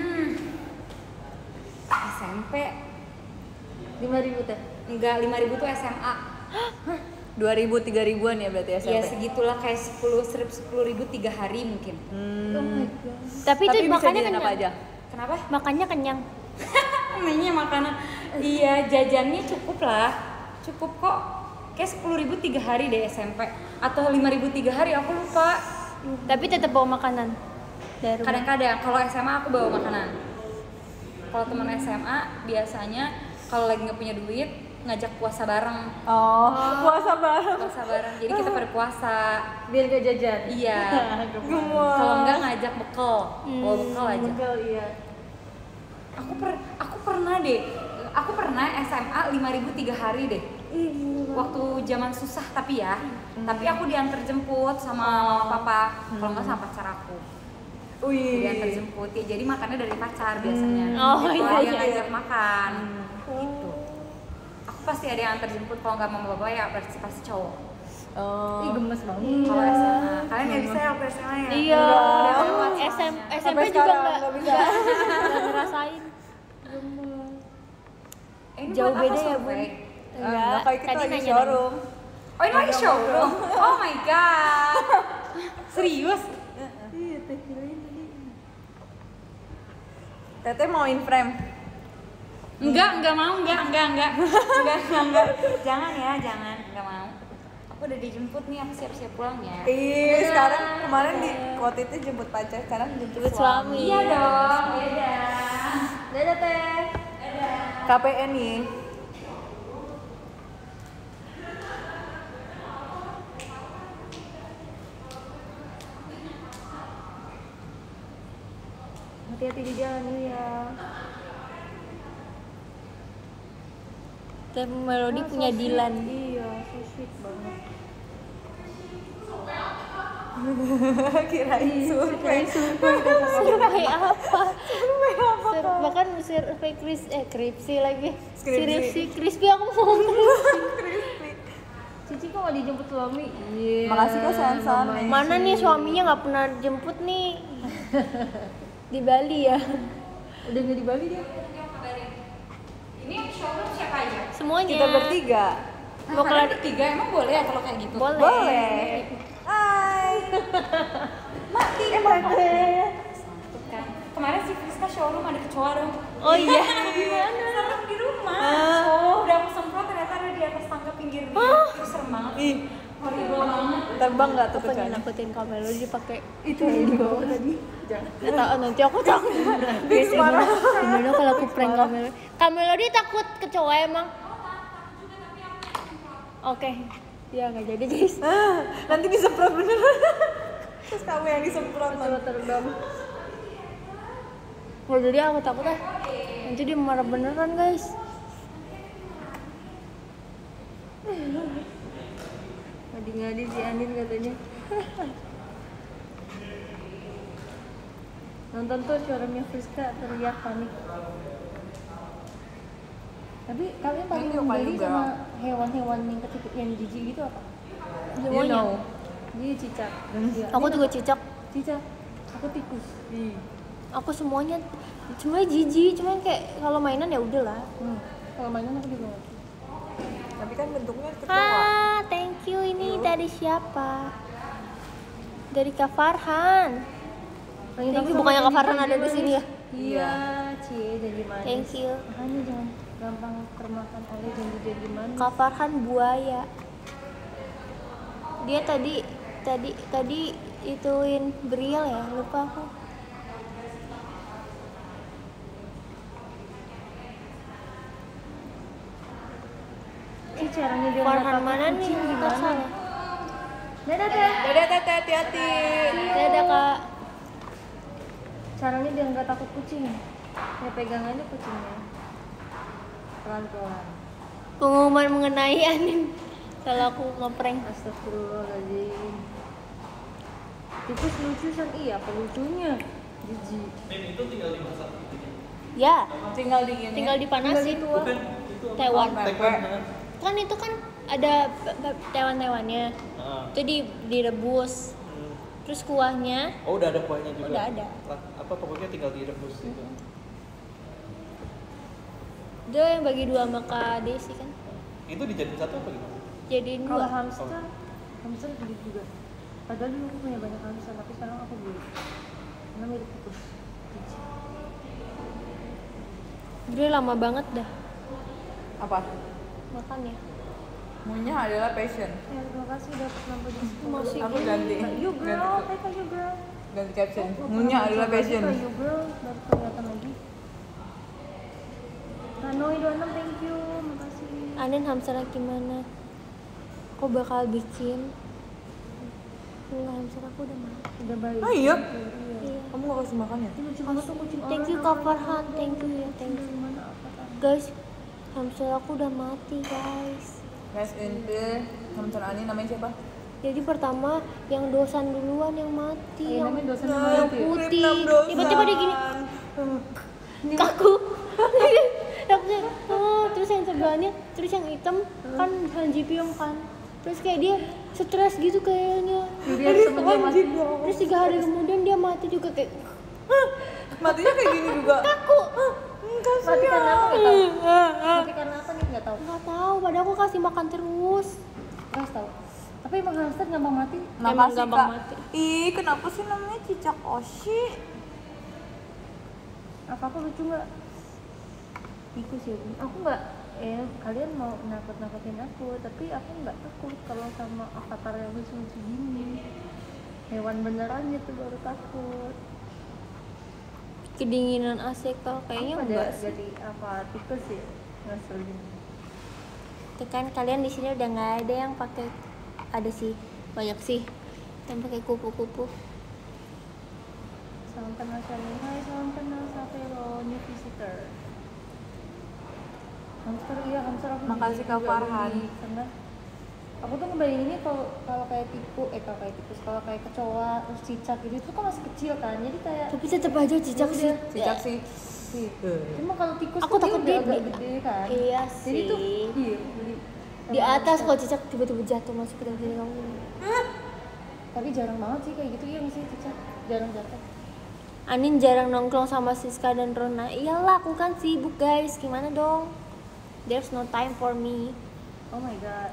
SMP 5.000 teh. enggak 5.000 tuh SMA. 2000-3000-an ya berarti SMP. Ya segitulah kayak 10.000 3 hari mungkin. Oh my god. Tapi itu Tapi bisa makannya jajan apa kenyang. aja? Kenapa? Makannya kenyang. Namanya makanan. Iya, jajannya cukup lah. Cukup kok. Kayak 10.000 3 hari deh SMP atau 5.000 3 hari aku lupa. Tapi tetap bawa makanan dari rumah. Kadang-kadang kalau SMA aku bawa makanan. Kalau teman SMA biasanya kalau lagi nggak punya duit ngajak puasa bareng. Oh, puasa bareng. Puasa bareng. Jadi kita pada puasa. Biar gak jajan. Iya. Kalau enggak ngajak bekal. Bawa bekal aja. Begal, iya. Aku pernah deh. Aku pernah SMA 5.000 3 hari deh. Waktu zaman susah tapi ya. Tapi aku diantar jemput sama mama papa. Kalau nggak sama pacar aku. Diantar jemput. Ya, jadi makannya dari pacar biasanya. Oh, Gitu, iya, dia iya. ngajak makan. Gitu. Aku pasti ada yang antar jemput. Kalau nggak mama bapak ya pasti cowok. Ih, gemes banget. Kalau SMA. Kalian nggak bisa ya waktu SMA ya? Iya. Udah lewat SMP Sampai juga sekarang nggak bisa. nggak ngerasain. Ini Jauh buat apa beda ya, survei? Enggak. Kayak kita Tadi lagi nanya showroom. Oh ini lagi showroom? Oh my god. Serius? Iya, teh kirain tadi. Teteh mau in frame. Enggak mau, enggak. Jangan ya, jangan, enggak mau. Aku udah dijemput nih, aku siap-siap pulang ya. Ih, sekarang kemarin di waktu itu jemput pacar, sekarang jemput suami. suami. Iya dong, beda. Dadah, teh. KPN nih. Hati-hati di jalan ya. Teh Melody punya Dilan. Iya, so sweet banget. Kirain survei. Survei apa? Bahkan survei kripsi lagi. Skripsi aku mau. Cici kok gak dijemput suami? Iya. Makasih kok Sansan. Mana nih suaminya nggak pernah jemput nih? Di Bali ya. Udah nggak di Bali dia? Ini showroom siapa aja? Semuanya. Kita bertiga. Mau kelar bertiga, emang boleh ya kalau kayak gitu? boleh. Boleh. Hai. Mati emang kan. Kemarin si Friska showroom ada kecoa dong. Oh iya. Gimana? Serem di rumah. Oh, udah aku semprot ternyata ada di atas tangga pinggir dia. Itu serem banget. Ih, Horrible banget. terbang nggak tuh Aku pengen kecoanya? nakutin Kak Melody pakai Itu yang di bawah tadi. nggak tahu nanti aku takut. Gimana kalau aku prank Kak Melody? Kak Melody takut kecoa emang? Oke. Ya nggak jadi guys. Nanti disemprot beneran. Terus kamu yang disemprot Coba terbang. Nggak jadi aku takut ah. Nanti dia marah beneran guys. Ngadi-ngadi si Andin katanya. Nonton tuh showroomnya Friska teriak panik. Tapi kalian paling Thank you, membeli Kak Yuga. sama hewan-hewan yang kecil yang jijik gitu apa? Semuanya. Dia cicak. Iya. Aku juga cicak. Cica, aku tikus. Aku semuanya jijik, cuman kayak kalau mainan ya udahlah. Kalau mainan aku juga nggak. Tapi kan bentuknya kecoa. Thank you. Ini dari siapa? Dari Kak Farhan. Thank you. Bukannya Kak Farhan ada di sini ya? Iya, Cie, jadi manis. Thank you. Makanya jangan gampang termakan oleh janji-janji manis. Kak Farhan buaya. Dia tadi ituin Briel ya, lupa aku. Cie, caranya dia Farhan nggak mana takut nih? kucing Nggak gimana? salah. Dadah, Teh. Dadah Tete, hati-hati. Dadah Kak. Caranya dia nggak takut kucing. Ya pegang aja kucingnya. Pelan-pelan. Pengumuman mengenai Anin kalau aku ngeprank. Astagfirullahaladzim. Tikus lucu San, iya apa lucunya? Jijik. Ya, Tinggal dingin. tinggal dipanasin. Taiwan. Kan itu kan ada tewan-tewannya. Itu direbus. Terus kuahnya Oh, udah ada kuahnya juga. udah ada. Lah, apa pokoknya tinggal direbus gitu. Dia yang bagi dua sama Kak Desi kan. Itu dijadiin satu apa gimana? Jadiin Kalau dua. hamster beli juga. Padahal dulu aku punya banyak hamster, tapi sekarang aku beli. Karena mirip tikus. Jijik. Dia lama banget dah Apa? makannya. Munya adalah passion. Ya, terima kasih udah nambah di situ. Masih Aku ganti. You girl, Teka you girl. Ganti caption. Oh, Munya adalah passion. Teka you girl, baru kelihatan lagi. Hanoi 26, thank you, makasih. Anin hamsternya gimana? Aku bakal bikin. Enggak, hamster aku udah mati. Udah baik. Oh iya? Iya. Kamu gak kasih makan ya? Ini lucu banget tuh kucing Thank orang. you Kak Farhan, thank you ya, thank you. Gimana apa kan? Guys, hamster aku udah mati guys. Guys, ini hamster Ani namanya siapa? Jadi pertama yang dosan duluan yang mati, yang Namanya dosen namanya itu ya? putih. Tiba-tiba dia gini, kaku. Terus yang sebelahnya, terus yang hitam kan Han Ji Pyong kan. Terus kayak dia stres gitu kayaknya. Biar temennya mati. Terus 3 hari kemudian dia mati juga kayak Matinya kayak gini juga. kaku. Mati karena apa nggak tahu. Mati karena apa nih nggak tahu. Nggak tahu, padahal aku kasih makan terus. Nggak tahu. Tapi emang hamster gampang mati. Emang Makasih gampang Kak. mati. Ih, kenapa sih namanya cicak Oshi? Apa aku lucu nggak? Tikus ya. Aku nggak. Kalian mau nakut-nakutin aku, tapi aku nggak takut kalau sama avatar yang lucu-lucu gini. Hewan beneran gitu baru takut. Kedinginan AC kalau kayaknya Aku enggak ada sih. jadi apa tikus ya? Ngeselin. Tuh kan kalian di sini udah nggak ada yang pakai, ada sih banyak sih yang pakai kupu-kupu. Salam kenal Shani. Hai, salam kenal Sapero, new visitor. Hamster, iya hamster aku Makasih, jijik Kak juga Farhan. beli. Karena aku tuh ngebayanginnya kalau kayak tikus, kalau kayak kecoa, terus cicak gitu itu kan masih kecil kan, jadi kayak Tapi tetap aja cicak sih. Cicak sih. cuma kalau tikus Aku tuh takut dia dia udah agak di- gede kan. Iya Jadi tuh sih. iya beli. Di atas kalau cicak tiba-tiba jatuh masuk ke dalam diri kamu. Tapi jarang banget sih kayak gitu ya sih cicak, jarang jatuh. Anin jarang nongkrong sama Siska dan Rona. Iyalah, aku kan sibuk guys. Gimana dong? There's no time for me. Oh my god.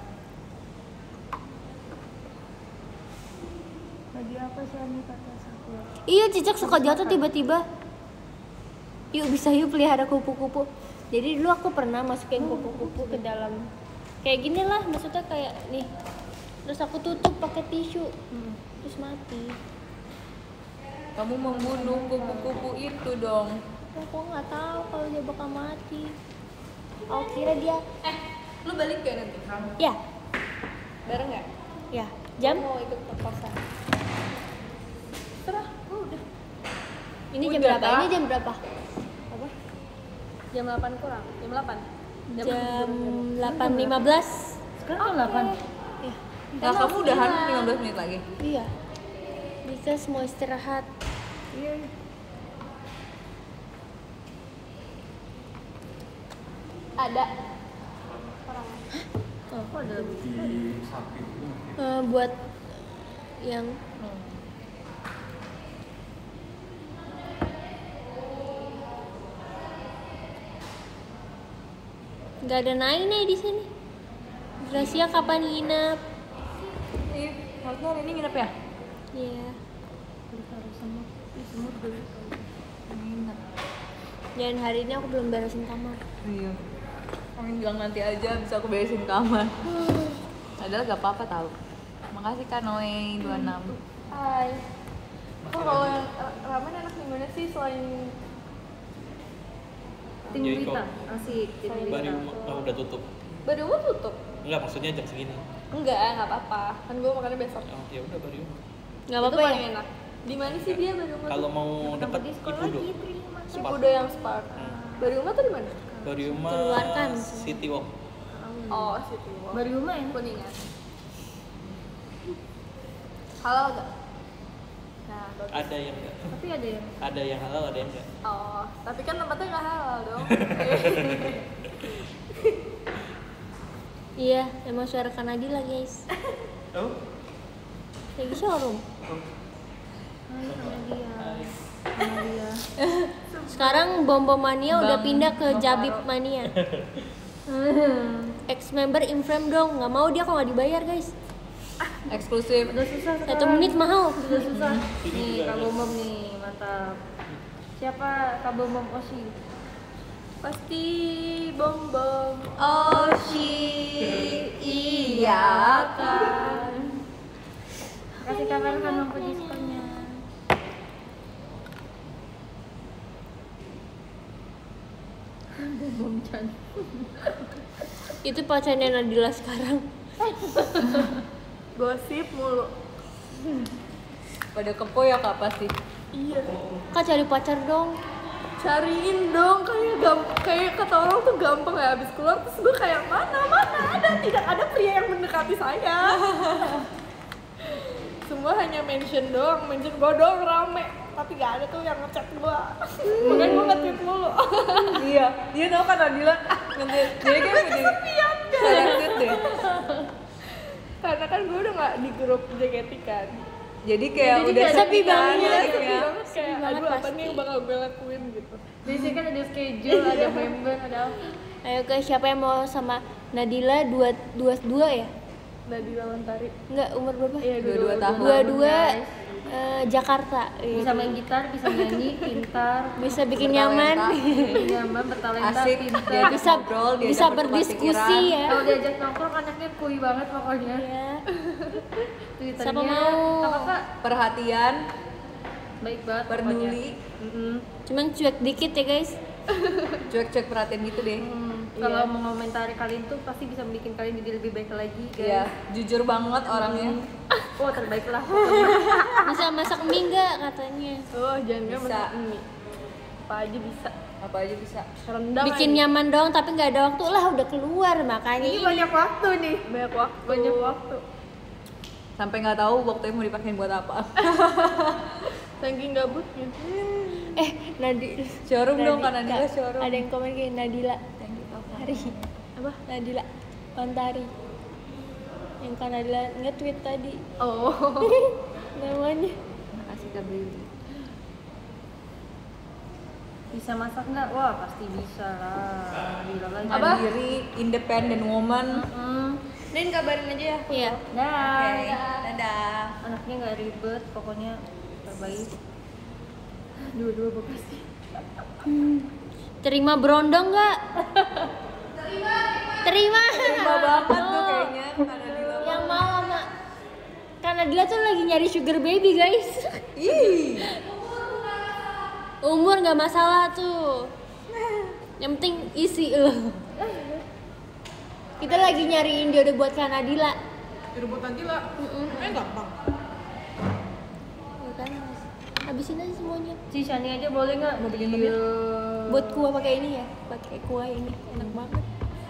Lagi apa sih Ani kata Sakura? Iya, cicak suka jatuh tiba-tiba. Yuk bisa yuk pelihara kupu-kupu. Jadi dulu aku pernah masukin kupu-kupu ke dalam kayak gini lah, maksudnya kayak nih. Terus aku tutup pakai tisu. Terus mati. Kamu membunuh kupu-kupu itu dong. Aku nggak tahu kalau dia bakal mati. Aku kira dia Lu balik gak nanti? ya, Bareng gak? ya. Jam? Mau ikut ke kosan? Terah, udah. Ini jam Udah, berapa? Kak. Ini jam berapa? Apa? Jam 8 kurang? Jam 8? Jam 8.15. Sekarang kan 8. Iya. Nah, kamu udahan 15 menit lagi. Iya. Because mau istirahat. Iya. Ada. Oh, kok ada lagi? Buat yang Nggak ada Naina di sini. Gracia kapan nginep? Harusnya hari ini nginep ya? Iya. Nginep. Dan hari ini aku belum beresin kamar. Iya. Amin bilang nanti aja bisa aku beresin kamar. Padahal gak apa-apa tau. Makasih Kak Noe 26. Hai. Kalau yang ramen enak di mana sih selain Tim berita asik. Tim berita. Baru udah tutup. Baru mau tutup? Enggak, maksudnya jam segini. Enggak apa-apa. Kan gue makannya besok. Oh, ya udah baru. Nggak Itu apa-apa ya? paling enak. Di mana sih dia baru mau? Kalau mau dekat Ipudo. Cipudo yang Spark. Baru mau tuh di mana? Bariuma Keluarkan. City Walk. Oh, situ. Baru rumah ya? Kuningan. Halal gak? Nah, bagus. Ada yang enggak. Tapi ada yang Ada yang halal, ada yang enggak. Oh, tapi kan tempatnya nggak halal dong. Iya, emang suara Kanadila guys. Oh? Lagi showroom. Hai sama dia. Sekarang Bom Bom Mania udah pindah ke Jabib Mania. Ex member inframe dong, nggak mau dia kok nggak dibayar guys. Eksklusif. Udah susah 1 sekarang. menit mahal. Udah susah. Nih Kak Bom Bom nih, mantap. Siapa Kak Bom Bom Oshi? Pasti bom bom. Oshi, iya kan. Kasih kabar kan mampu diskonnya. Bom Chan. Itu pacarnya Nadila sekarang. Gosip mulu. Pada kepo ya Kak pasti. Iya. Kak cari pacar dong. Cariin dong, kayak kata orang tuh gampang ya. Abis keluar terus gue kayak mana ada, tidak ada pria yang mendekati saya. Semua hanya mention gue doang rame, tapi gak ada tuh yang ngechat gue. Makanya gue nge-tweet mulu. Iya, dia tau kan Nadila nge-tweet. Jadi kan Kesepian kan. selektif deh. Karena kan gue udah gak di grup JKT kan. Jadi kayak udah sepi sepi kan banget. live-nya. Sepi banget kayak banget aduh apa pasti. nih yang bakal gue lakuin gitu. Di sini kan ada schedule, ada member, ada apa? Ayo guys, siapa yang mau sama Nadila 22 ya? Nadila Lantari. Enggak, umur berapa? Iya, 22 tahun. 22 Jakarta. Bisa main gitar, bisa nyanyi, pintar, Bisa bikin nyaman. nyaman, bertalenta, Asik, pintar. diajak Bisa ngobrol, diajak bisa bertukar berdiskusi pikiran. ya. Kalau diajak nongkrong anaknya kuy banget pokoknya. Ya. Twitternya, Siapa mau? apa kak? Perhatian, Baik banget. peduli, Cuman cuek dikit ya guys. cuek-cuek perhatian gitu deh. Kalau mau ngomentari kalian tuh pasti bisa bikin kalian jadi lebih baik lagi guys. Iya, jujur banget orangnya. Oh terbaik lah. Bisa masak mie nggak katanya? Oh jangan Bisa. masak mie. Apa aja bisa. Apa aja bisa. Rendang Bikin aja. nyaman dong, tapi nggak ada waktu lah, udah keluar makanya. Ini banyak waktu nih. Banyak waktu. Sampai nggak tahu waktunya mau dipakai buat apa. Saking gabutnya. Nadila. Showroom dong kan Nadila showroom. Ada yang komen kayak Nadila Thank you Papa. Hari. Apa? Nadila Lantari. Yang kan Nadila nge-tweet tadi Oh. namanya. Makasih Kak Brili. Bisa masak nggak? Wah pasti bisa lah. Bilang aja. Mandiri, independent woman. Nin kabarin aja ya. Iya. Dah. Oke, dadah. Anaknya nggak ribet, pokoknya terbaik. Dua-dua Bekasi. Terima berondong nggak? Terima. Terima banget tuh kayaknya Kak Nadila. Yang mau sama Kak Nadila tuh lagi nyari sugar baby guys. Ih, Umur nggak masalah tuh. Yang penting isi loh. Kita lagi nyariin jodoh buat Kak Nadila. Direbut Nadila. Gampang. Ya kan, Mas? Habisin aja semuanya. Si Shani aja boleh nggak? Mau bikin Iya. Buat kuah pakai ini ya, pakai kuah ini enak banget.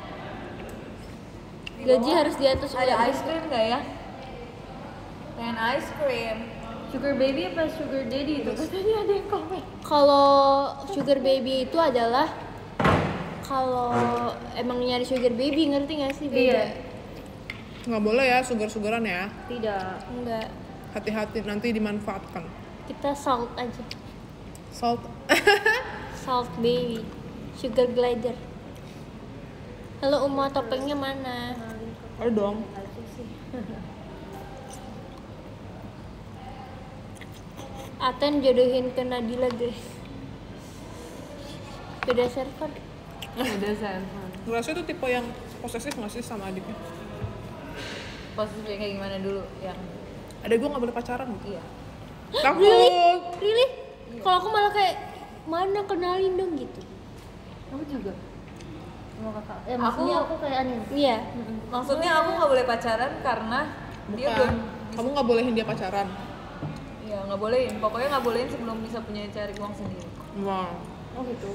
Gaji harus di atas ada UMR. ice cream nggak ya? Pengen ice cream. Sugar baby apa sugar daddy itu? Katanya ada yang komen. Kalau sugar baby itu adalah kalau emang nyari sugar baby, ngerti nggak sih? Beda. Iya. Nggak boleh ya sugar-sugaran ya. Tidak. Enggak. Hati-hati nanti dimanfaatkan. Kita salt aja. Salt. Salt baby. Sugar glider. Halo Uma, topengnya mana? Ada dong. Aten jodohin ke Nadila guys. Beda server. Udah server. Ngerasa itu tipe yang posesif nggak sih sama adiknya? Posisinya kayak gimana dulu yang Ada gue nggak boleh pacaran. iya. Takut. Really? Kalau aku malah kayak mana kenalin dong gitu. Aku juga. Sama kakak. Maksudnya aku kayak aneh. Iya. Maksudnya aku nggak boleh pacaran karena dia Bukan. belum Kamu nggak bolehin dia pacaran. ya nggak bolehin. Pokoknya nggak bolehin sebelum bisa punya cari uang sendiri. Wow. Oh gitu.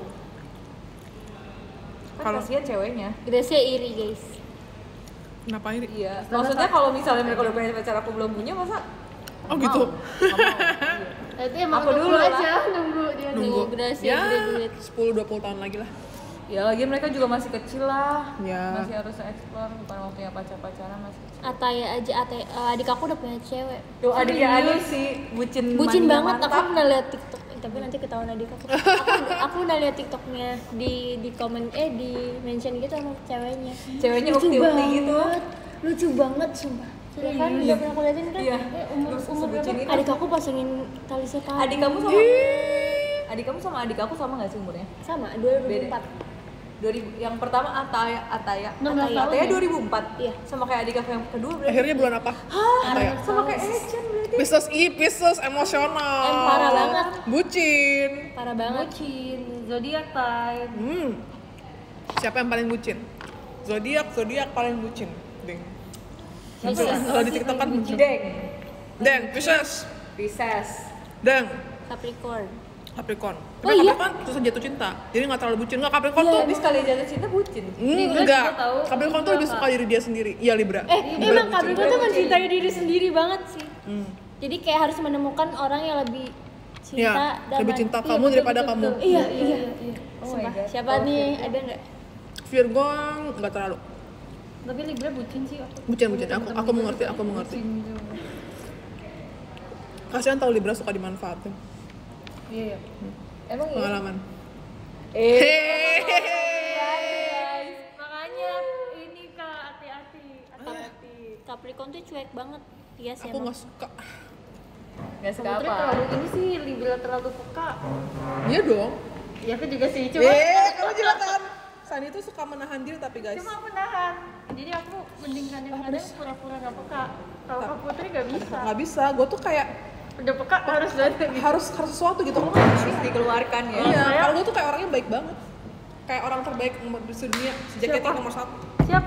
Kan Kalau- kasihan ceweknya. Gracia iri guys. Kenapa ini? Iya. Maksudnya kalau misalnya mereka udah punya pacar aku belum punya masa? Oh gitu. Nggak mau. Iya. Itu emang Aku dulu aja lah. nunggu dia. Nunggu. Gracia Ya, graduate. 10-20 tahun lagi lah. Ya lagi mereka juga masih kecil lah. Ya. Masih harus explore, bukan waktunya pacar-pacaran masih kecil. Ataya aja, adik aku udah punya cewek. Tuh adiknya adik sih bucin Bucin mania banget, mantap. aku pernah lihat TikTok. Tapi nanti ketahuan adik aku. Aku udah lihat TikToknya di komen di mention gitu sama ceweknya. Ceweknya Lucu ukti-ukti banget, gitu. Lucu banget sumpah. Ya kan udah pernah aku liatin kan? Iya. Umur Sebucin itu. Adik aku pasangin tali sepatu. Adik kamu sama adik aku sama nggak sih umurnya? sama 2004. 2000 yang pertama Ataya 16 tahun Ataya ya? 2004. Iya. Sama kayak adik aku yang kedua berarti. Akhirnya bulan apa? Kayak Sama kayak Echan berarti. Pisces emosional. Parah banget. Bucin. Parah banget. Bucin, zodiak type. Siapa yang paling bucin? Zodiak paling bucin. Ding. Pisces. Kalau di TikTok kan Deng. Pisces. Pisces. Deng. Capricorn. Capricorn. Oh, Tapi iya? Capricorn susah jatuh cinta. Jadi nggak terlalu bucin. Nggak Capricorn tuh. Tapi sekali jatuh cinta bucin. Libra Enggak. juga tahu. Capricorn tuh lebih suka diri dia sendiri. Iya Libra. Emang bucin. Capricorn tuh mencintai diri sendiri banget sih. Jadi kayak harus menemukan orang yang lebih cinta Iya, dan lebih cinta iya, kamu betul, daripada betul, kamu. betul. Iya. Oh my Sumpah. God. Siapa nih? Ada nggak? Virgo nggak terlalu. Tapi Libra bucin sih aku. Bucin. Aku mengerti. Kasihan tahu Libra suka dimanfaatin. Iya. Emang iya. Pengalaman. Makanya ini Kak, hati-hati. Capricorn tuh cuek banget. Iya sih. Aku emang. nggak suka. Gak suka Putri apa? terlalu ini sih, Libra terlalu peka. Iya dong. Ya aku juga sih, cuma Kamu juga kan. Sani tuh suka menahan diri tapi guys. cuma aku nahan. Jadi aku mending kadang-kadang pura-pura gak peka. Kalau Kak Putri gak bisa. Nggak bisa. Gue tuh kayak Udah peka harus ada gitu. harus sesuatu gitu. Kamu nggak bisa. Dikeluarkan ya. Iya. Kalau gue tuh kayak orangnya baik banget. Kayak orang terbaik nomor di dunia. Sejak kita nomor 1. Siapa?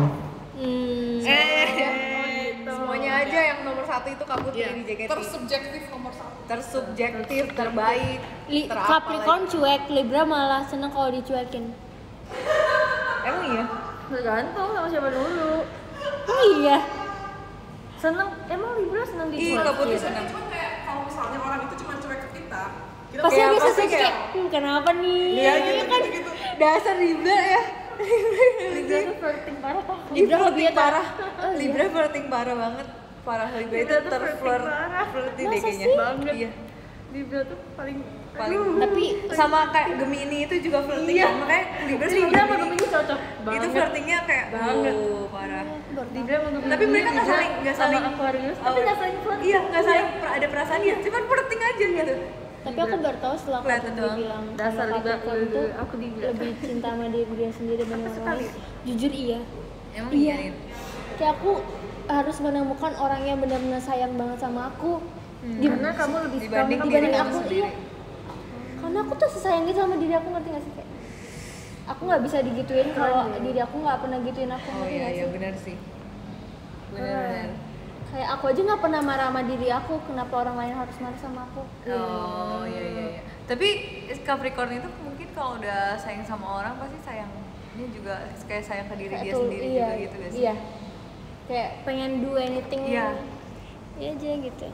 Semuanya aja yang nomor 1 itu Kak Putri di JKT. Tersubjektif nomor 1. Tersubjektif, terbaik, terapa Capricorn cuek, Libra malah seneng kalau dicuekin. lagi. Emang iya? Tergantung sama siapa dulu. Oh iya. Seneng, emang Libra seneng Iya, Kak Putri dicuekin. senang. Cuman kayak kalau misalnya orang itu cuma cuek ke kita. Kita Pasti Kayak biasa pasti sih kayak- kayak, kenapa nih? Iya gitu gitu. Dasar Libra ya. Libra tuh flirting parah. Libra flirting lebih parah. Libra flirting parah banget. Parah Libra itu Libra tuh flirting parah. flirting deh Masa kayaknya. sih? Banget. Iya. Libra tuh paling Paling Tapi sama kayak Gemini itu juga flirting. Iya. Makanya Libra sama Libra sama Gemini Gemini cocok itu banget. flirtingnya kayak Banget. parah. Libra sama Gemini. Tapi mereka nggak Libra saling sama Aquarius, tapi nggak saling flirting. Iya, nggak saling ada perasaan ya. Cuman flirting aja gitu. tapi aku baru tahu setelah aku Kelihatan doang. bilang Dasar kalau Libra, Capricorn tuh aku Libra. lebih cinta sama diri dia sendiri dibanding orang lain. Jujur iya. Emang Iya. iya. Kayak aku harus menemukan orang yang benar-benar sayang banget sama aku. Karena kamu lebih strong Dibanding sama diri dibanding kamu aku sendiri. iya. Karena aku tuh sesayang gitu sama diri aku, ngerti gak sih? Kayak aku nggak bisa digituin kalau diri aku nggak pernah gituin aku, Oh ngerti iya, gak iya sih? benar sih. Benar. Kayak aku aja nggak pernah marah sama diri aku, kenapa orang lain harus marah sama aku? Oh iya iya iya. Tapi Capricorn itu mungkin kalau udah sayang sama orang pasti sayangnya juga kayak sayang ke diri dia Tuh, sendiri iya, juga gitu gak sih? Iya. Kayak pengen do anything. Iya. Iya aja gitu.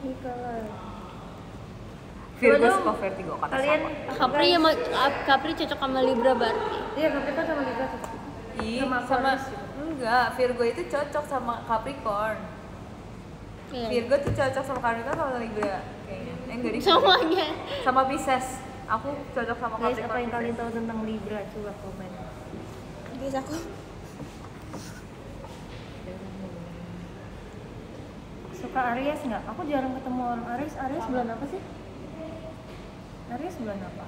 Virgo suka vertigo kata Kalian siapa? Capri cocok sama Libra berarti. iya Capricorn sama Libra cocok. Ih, Sama sama Aquarius gitu. enggak, Virgo itu cocok sama Capricorn. Iya. Virgo tuh cocok sama Capricorn sama Libra kayaknya. Enggak deh. Semuanya. Sama Pisces. Aku cocok sama Guys, apa Capricorn. yang kalian Pisces. tahu tentang Libra? Coba komen. Guys aku Suka Aries nggak? Aku jarang ketemu orang Aries. Aries bulan apa sih? Aries bulan apa?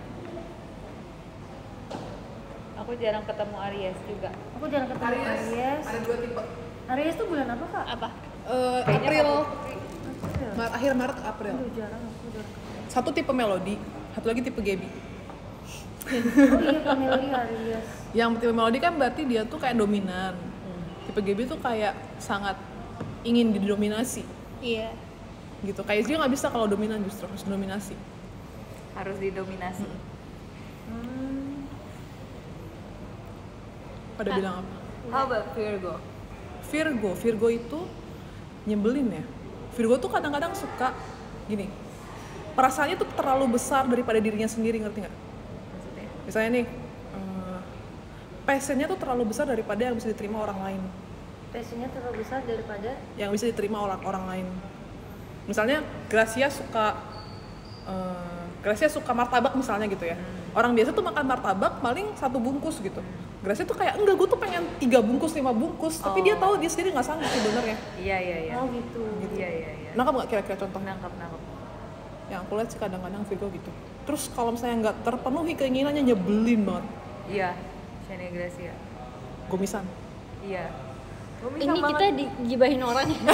Aku jarang ketemu Aries juga. Aku jarang ketemu Aries. Ada 2 tipe. Aries tuh bulan apa kak? Apa? April. April. Akhir Maret ke April. Aduh jarang, aku jarang ketemu. Satu tipe Melody, satu lagi tipe Gaby. Oh iya Kak Melody Aries. Yang tipe Melody kan berarti dia tuh kayak dominan. Tipe Gaby tuh kayak sangat ingin didominasi Iya. gitu. Kayak dia nggak bisa kalau dominan, justru harus dominasi. Harus didominasi. Pada bilang apa? How about Virgo? Virgo itu nyebelin ya. Virgo tuh kadang-kadang suka gini, perasaannya tuh terlalu besar daripada dirinya sendiri, ngerti nggak? Maksudnya? Misalnya nih, passionnya tuh terlalu besar daripada yang bisa diterima orang lain. Passionnya terlalu besar daripada Yang bisa diterima orang lain. Misalnya Gracia suka martabak misalnya gitu ya. Orang biasa tuh makan martabak paling 1 bungkus gitu. Gracia tuh kayak enggak, gue tuh pengen 3 bungkus, 5 bungkus. Tapi dia tahu dia sendiri nggak sanggup sebenarnya. Iya. oh gitu. Iya. Nangkap nggak kira-kira contoh? Nangkap. Yang aku lihat sih kadang-kadang Virgo gitu. Terus kalau misalnya nggak terpenuhi keinginannya nyebelin banget. Iya. Shania Gracia. Gomisan. Iya. Ini kita digibahin orang ya.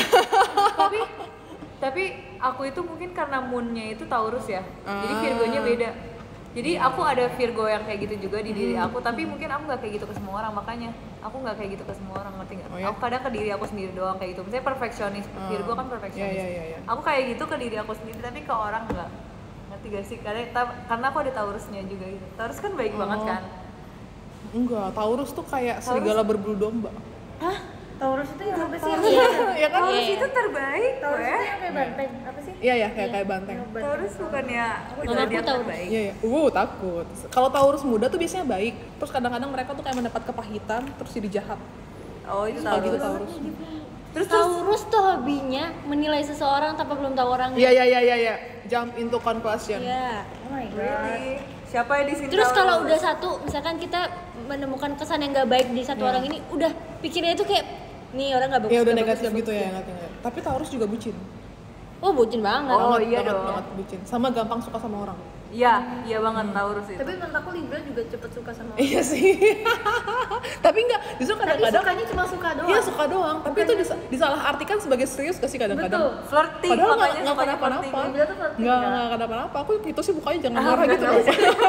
Tapi aku itu mungkin karena moon-nya itu Taurus ya. Jadi Virgonya beda. Jadi aku ada Virgo yang kayak gitu juga di diri aku, tapi mungkin aku nggak kayak gitu ke semua orang, makanya aku nggak kayak gitu ke semua orang, ngerti nggak? Oh, ya? Aku kadang ke diri aku sendiri doang kayak gitu. Misalnya perfeksionis, Virgo kan perfeksionis. Iya. Aku kayak gitu ke diri aku sendiri, tapi ke orang nggak. Ngerti gak sih? Karena aku ada Taurusnya juga gitu. Taurus kan baik banget kan. Enggak, Taurus tuh kayak serigala berbulu domba. Taurus itu yang apa sih? Ya kan? Taurus itu terbaik, Taurus itu weh. yang kayak banteng. Apa sih? Iya, kayak banteng. Taurus bukannya Mamaku dia Taurus. terbaik. Iya. Takut. Kalau Taurus muda tuh biasanya baik. Terus kadang-kadang mereka tuh kayak mendapat kepahitan terus jadi jahat. Oh itu Kayak gitu Taurus. Taurus. Taurus tuh hobinya menilai seseorang tanpa belum tahu orangnya. Iya. Jump into conclusion. Iya. Oh my god. Really? Siapa yang di sini? Terus Taurus? kalau udah satu, misalkan kita menemukan kesan yang gak baik di satu orang ini, udah pikirnya itu kayak nih orang gak bagus. Ya udah nggak negatif bagus, gitu ya, nggak. Tapi Taurus juga bucin. Oh bucin banget. Oh, Banget, iya banget, dong. banget bucin. Sama gampang suka sama orang. Iya banget Taurus itu. Tapi menurut aku Libra juga cepet suka sama orang. Iya sih. Tapi enggak, justru Tapi kadang-kadang sukanya cuma suka doang. iya suka doang. Tapi itu disalahartikan sebagai serius gak sih kadang-kadang? Betul. Flirting, Padahal makanya nggak sukanya kenapa-napa. flirting. Libra tuh flirting, Nggak nggak? kenapa-napa. Aku itu sih mukanya jangan marah gitu dong.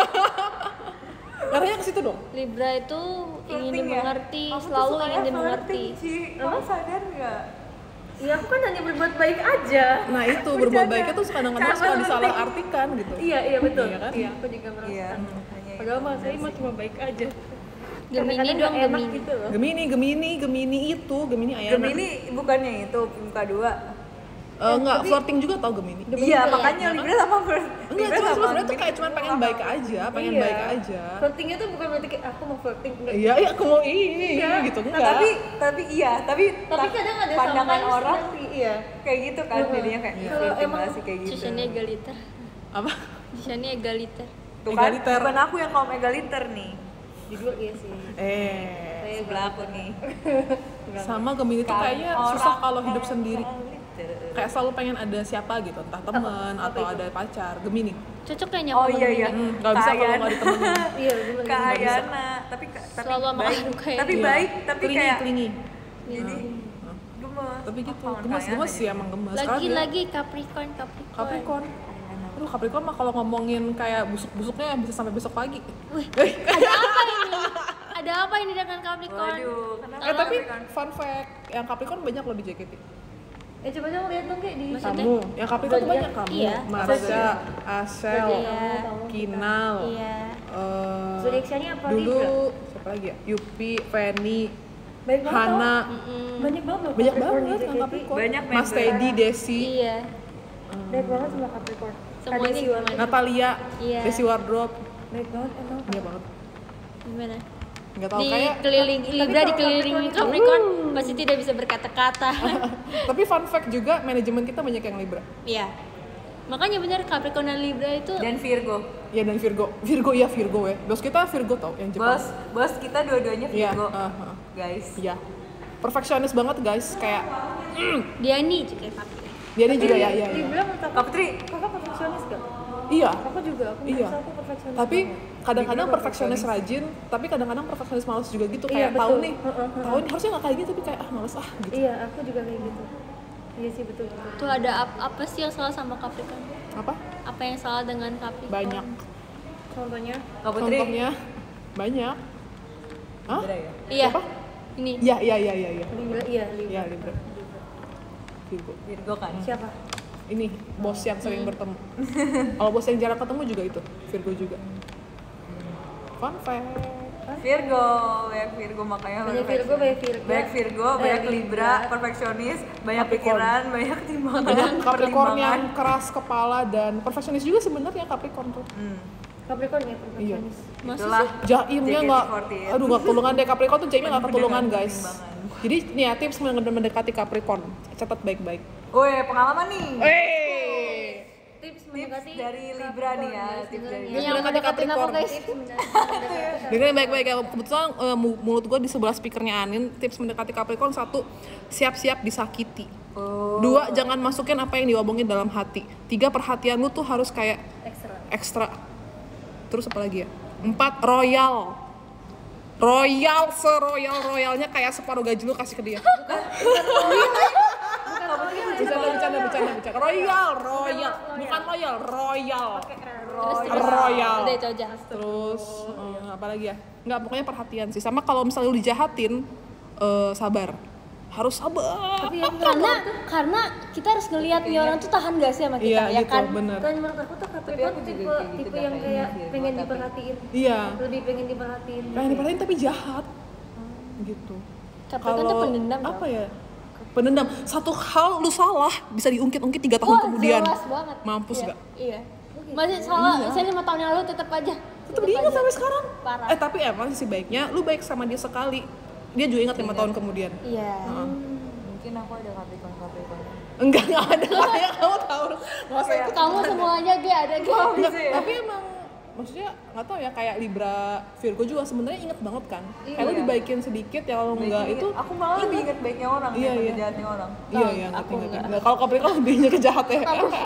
Karena ke situ dong. Libra itu ingin Flirting ya? dimengerti, Aku tuh selalu sukanya ingin dimengerti. flirting, Ci. Kamu sadar nggak? Iya aku kan hanya berbuat baik aja. Nah itu berbuat baik itu kadang-kadang suka disalahartikan gitu. Iya betul. Iya kan? Iya aku juga merasakan. Iya. Hanya Padahal itu. mah saya mah cuma baik aja. Gemini Kadang-kadang dong, nggak enak Gemini. gitu loh. Gemini itu, Gemini Ayana. Gemini bukannya itu muka dua. Enggak, flirting juga tau Gemini. Iya, makanya Libra sama Enggak, Libra cuma sama sebenarnya tuh Gemini kayak cuma pengen baik aja, pengen Iya. baik aja. Flirtingnya tuh bukan berarti kayak aku mau flirting enggak. Iya, aku mau ini gitu Nah, enggak. tapi Tapi kadang ada pandangan sometimes orang nanti, iya. kayak gitu kan jadinya kayak Iya. flirting Kalau emang banget sih kayak gitu. Susannya egaliter. Apa? Susannya egaliter. Tuh kan, Egaliter. bukan aku yang kaum egaliter nih. Judul iya sih. Saya sebelah aku nih. Sama Gemini tuh kayaknya Orang susah kalau hidup sendiri. egaliter. Kayak selalu pengen ada siapa gitu, entah teman atau ada pacar. Gemini. Cocok kayaknya Oh sama iya iya. Gemini. Nggak bisa kalau nggak ditemenin. Iya, dulu Kak Ayana, tapi Selalu sama baik. orang kayak Tapi Iya. baik, tapi Klingi, kayak klingi. jadi gemes. Tapi gitu, Apaan gemes Kak Ayana sih emang gemes. Karena dia Lagi-lagi Capricorn. Capricorn. Aduh, Capricorn mah kalau ngomongin kayak busuk-busuknya bisa sampai besok pagi. Wih, ada apa ini? Ada apa ini dengan Capricorn? Waduh, kenapa? Tapi Capricorn? fun fact, yang Capricorn banyak loh di JKT. Coba dong lihat dong kayak di Maksudnya? Kamu, yang Capricorn tuh banyak kamu. Iya. Marsha, Asel, Iya. Kinal, Iya. Zodiak sign-nya apa? dulu Libra? siapa lagi ya? Yupi, Fanny, Baik banget Hana, Banyak banget loh banyak Capricorn banget di yang JKT. Capricorn. Banyak Mas member. Teddy, Desi, Iya. Baik banget sama Capricorn. Semuanya Ada si gimana? Natalia, Iya. Desi Wardrobe, Baik banget emang. banyak banget. Gimana? Nggak tahu kayak. Dikelilingi Libra, dikelilingi Capricorn, pasti tidak bisa berkata-kata. Tapi fun fact juga manajemen kita banyak yang Libra. Iya. Makanya benar Capricorn dan Libra itu Dan Virgo. Ya dan Virgo, Virgo ya. Bos kita Virgo tau yang Jepang. Bos kita dua-duanya Iya, Virgo. uh-huh. Guys. Iya. Perfeksionis banget guys, kayak dia nih kayak papi. Dia ini juga ya. Dibilang menurut Kak Putri. kakak perfeksionis gak? Iya. Aku juga, aku Iya. merasa aku perfeksionis. Tapi banget. kadang-kadang perfeksionis rajin, tapi kadang-kadang perfeksionis malas juga gitu. Iya, Kayak tahu betul. nih, tahu nih harusnya nggak kayak gitu tapi kayak males gitu. Iya, aku juga kayak gitu. Iya sih betul. Tuh ada apa sih yang salah sama Capricorn? Apa? Apa yang salah dengan Capricorn? Banyak. Contohnya, Kak Putri. Contohnya banyak. Hah? Libra ya? Iya. Apa? Ini. Iya. Libra, iya Libra. Iya, Libra. Virgo. Virgo kan. Siapa? Ini bos yang sering bertemu. Kalau bos yang jarang ketemu juga itu, Virgo juga. Fun fact. Virgo, banyak Virgo makanya Banyak Virgo, banyak Virgo. Banyak Virgo, banyak Libra, perfeksionis, banyak pikiran, banyak timbangan, Banyak Capricorn yang pertimbangan. keras kepala dan perfeksionis juga sebenarnya Capricorn tuh. Capricorn ya, perfeksionis. Itulah Jaimnya nggak, JKT48. aduh nggak ketulungan deh Capricorn tuh jaimnya nggak ketulungan Dengan guys. pertimbangan. Jadi nih ya tips mendekati Capricorn, catat baik-baik. Woi, pengalaman nih. Tips Tips dari Libra nih ya, tips dari Yang Yang mendekati mendekatin apa Capricorn. guys? Dengerin baik-baik ya, kebetulan mulut gue di sebelah speakernya Anin. Tips mendekati Capricorn: 1, siap-siap disakiti. 2, jangan masukin apa yang diomongin dalam hati. 3, perhatian lu tuh harus kayak ekstra. Terus apa lagi ya? 4, royal. Royal, seroyal-royalnya kayak separuh gaji lu kasih ke dia. Bercanda. Royal. Bukan loyal, royal. Royal. Udah itu aja. Terus apa lagi ya? Enggak, pokoknya perhatian sih. Sama kalau misalnya lu dijahatin, sabar. Harus sabar. Tapi yang Karena kita harus ngelihat nih orang tuh tahan gak sih sama kita, Iya, ya gitu, kan? bener. kan menurut aku tuh Capricorn tipe yang kayak pengen diperhatiin. Iya. Lebih pengen diperhatiin. Pengen diperhatiin tapi jahat. Gitu. Capricorn tuh pendendam. Apa ya? Pendendam. Satu hal lu salah bisa diungkit-ungkit 3 tahun kemudian. Jelas banget. Mampus Iya, gak? Iya. Masih salah, misalnya 5 tahun yang lalu tetap aja. Tetep diingat sampai sekarang. Parah. Tapi emang sih baiknya lu baik sama dia sekali, dia juga ingat 5 tahun kemudian. Iya. Mungkin aku ada Capricorn. Enggak ada kayak kamu tahu. Nggak usah ikut. Kamu semuanya ada Enggak, tapi emang maksudnya nggak tahu ya, kayak Libra, Virgo juga sebenarnya inget banget kan. Kayak lu dibaikin sedikit ya, kalau enggak itu aku malah lebih inget baiknya orang Iya, daripada iya. jahatnya orang. iya ngerti. Nggak, kalau Capricorn lebih kejahat ya.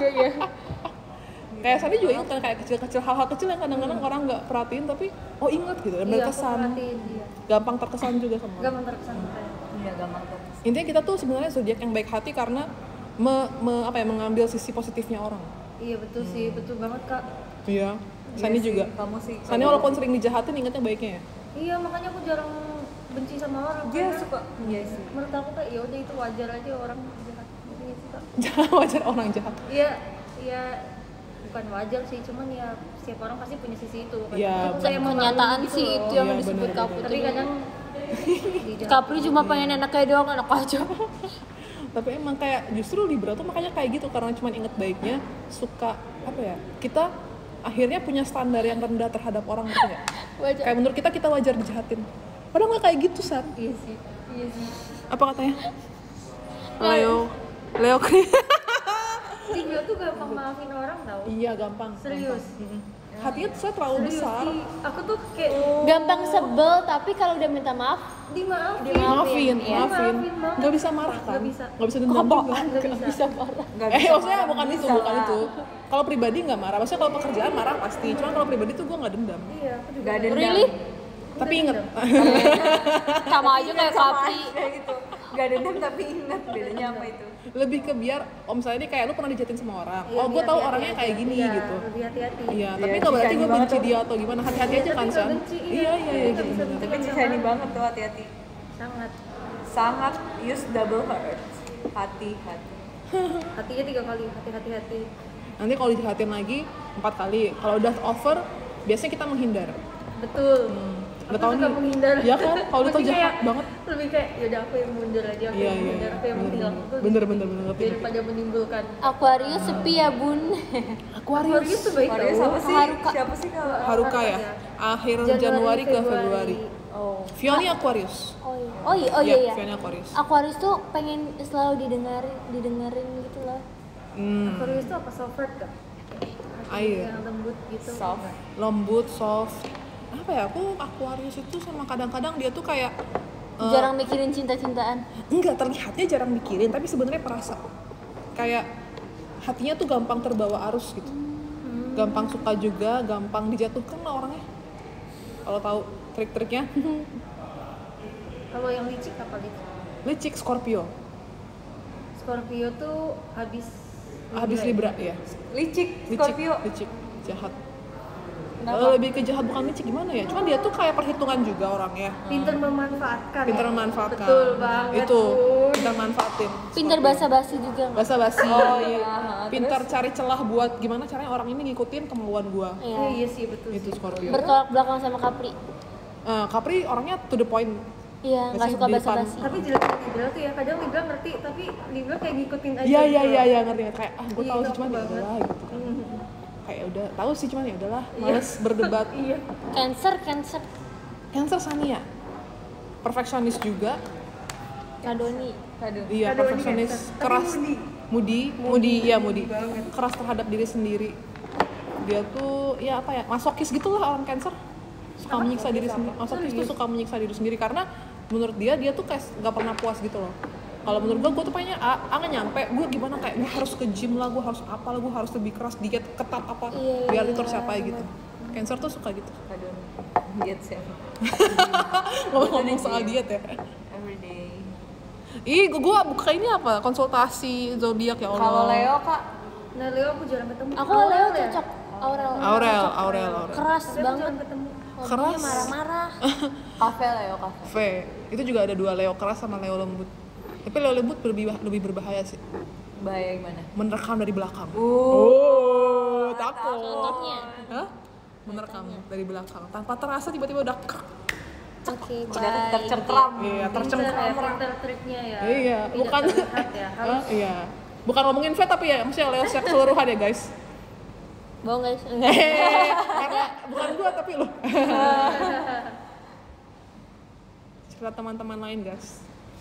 Kayak Sandi juga inget kan, kayak kecil-kecil hal-hal kecil yang kadang-kadang orang nggak perhatiin tapi inget gitu dan Iya, aku berkesan. perhatiin dia. Gampang terkesan juga sama orang. Gampang terkesan. Iya, gampang tuh. Intinya kita tuh sebenarnya zodiak yang baik hati karena mengambil sisi positifnya orang. Iya betul sih, betul banget Kak. Iya. Sandi juga. Kamu sih. Sandi walaupun sering dijahatin ingetnya baiknya ya. Iya makanya aku jarang benci sama orang. Dia karena suka. Iya sih. menurut aku kayak ya udah itu wajar aja orang jahat. Iya sih Kak. Jangan wajar orang jahat. Iya bukan wajar sih, cuman ya setiap orang pasti punya sisi itu. Kan. Iya, Aku kayak Kenyataan memaklumi sih gitu itu loh. yang Iya, disebut bener, Capri. Tapi kadang Capri cuma pengen enaknya doang, enak aja. Tapi emang kayak justru Libra tuh makanya kayak gitu, karena cuma inget baiknya, suka apa ya, kita akhirnya punya standar yang rendah terhadap orang gitu ya. Wajar. Kayak menurut kita wajar dijahatin. Padahal nggak kayak gitu, San. Iya sih. Apa katanya? Leo Dia tuh gampang maafin orang tau. Iya, gampang. Serius. Hatinya tuh saya terlalu Serius besar. sih. Aku tuh kayak Gampang sebel, tapi kalau udah minta maaf, dimaafin. Maafin. Maafin banget. Nggak bisa marah kan? Nggak bisa. Nggak bisa dendam juga. Nggak bisa. marah. Maksudnya bukan itu. Kalau pribadi nggak marah. Maksudnya kalau pekerjaan marah pasti. Cuma kalau pribadi tuh gue nggak dendam. Iya, aku juga. Gak dendam. Really? Tapi inget. Sama aja kayak Capri. Kayak gitu. Gak dendam tapi ingat bedanya apa itu. Lebih ke biar, misalnya ini kayak lu pernah dijahatin sama orang. Iya, Gue tahu hati-hati orangnya aja. kayak gini Iya, gitu. Lebih hati-hati. Iya, tapi Iya, nggak berarti Cicani gue banget benci tuh. dia atau gimana. Hati-hati aja Tapi kan, nggak San. benci, Iya. Nggak bisa benci Tapi sama Cicani orang. banget tuh, hati-hati. Sangat. Sangat use double heart. Hati-hati. Hatinya 3 kali. Hati-hati. Nanti kalau dijahatin lagi 4 kali. Kalau udah over, biasanya kita menghindar. Betul. Nggak Aku tahu suka nih. menghindar. Iya kan? Kalau lu tau Lebih jahat kayak- banget. Lebih kayak yaudah aku yang mundur aja, aku Iya, yang iya, mundur, aku yang menghilang. Aku Bener, gitu. ngerti. Daripada menimbulkan. Aquarius sepi ya bun. Aquarius tuh baik Aquarius tau. siapa sih? Haruka. Siapa sih kalau Haruka ya? Akhir Januari ke Februari. Oh. Fioni Aquarius. Oh iya. Fioni Aquarius. Aquarius tuh pengen selalu didengerin gitu loh. Aquarius tuh apa, soft kan? Air. Yang lembut gitu. Soft. Lembut, soft. Apa ya, aku Aquarius itu sama kadang-kadang dia tuh kayak Jarang mikirin cinta-cintaan. enggak, terlihatnya jarang mikirin tapi sebenarnya perasa. Kayak hatinya tuh gampang terbawa arus gitu. Gampang suka juga, gampang dijatuhkan lah orangnya. Kalau tahu trik-triknya. Kalau yang licik apa licik? Licik Scorpio. Scorpio tuh habis Libra ya. Licik, Licik, Scorpio. licik, jahat. Kenapa? Lebih ke jahat bukan licik gimana ya? Cuman dia tuh kayak perhitungan juga orangnya. pintar memanfaatkan. Pintar ya? memanfaatkan. Betul banget. Itu, Bun. pintar manfaatin. Pintar basa-basi juga. Basa-basi. Oh iya. Pintar cari celah buat gimana caranya orang ini ngikutin kemauan gua. Iya. Iya sih betul Itu sih. Scorpio. Bertolak belakang sama Capri. Capri orangnya to the point. Iya, nggak Masih suka di basa-basi. Tapi jeleknya Libra tuh ya, kadang Libra ngerti, tapi Libra kayak ngikutin aja. Iya gitu. ngerti kayak gue Iya, tahu itu sih cuman aku ya banget. udahlah gitu kan. Kayak udah tahu sih cuman ya udahlah, males berdebat. Iya. Cancer. Cancer Sania. Perfeksionis juga. Kadoni. Iya, Ada perfeksionis, Cancer. Tapi keras. moody. Moody. Keras terhadap diri sendiri. Dia tuh ya apa ya, masokis gitu lah orang Cancer. Suka menyiksa diri sendiri. Masokis tuh suka menyiksa diri sendiri karena menurut dia tuh kayak nggak pernah puas gitu loh. Kalau menurut gue tuh pengennya nggak nyampe, gue gimana kayak gue harus ke gym lah, gue harus apa lah, gue harus lebih keras, diet ketat apa, biar itu tercapai gitu. Cancer tuh suka gitu. Aduh, diet sih. Ngomong soal diet ya. Everyday. Ih, gue buka ini apa? Konsultasi zodiak ya Allah. Kalau Leo kak, Nah Leo aku jarang ketemu. Aku Aurel Leo ya? cocok. Aurel. Aurel. Keras Tapi aku banget. jarang ketemu. Hobinya Keras. marah-marah. kafe Leo kafe. V. Itu juga ada 2, Leo keras sama Leo lembut. Tapi Leo lembut lebih berbahaya sih. Bahaya gimana? Menerkam dari belakang. Takut. Contohnya. Hah? Menerkam dari belakang. Tanpa terasa tiba-tiba udah Oke, Udah baik. tercengkram. iya, Pinter tercengkram. ya, pinter triknya ya. Iya, Tidak bukan terlihat ya, harus iya. Bukan ngomongin V tapi ya, maksudnya Leo secara keseluruhan ya, guys. Bohong guys. Karena bukan gua tapi lo. Cerita teman-teman lain, guys.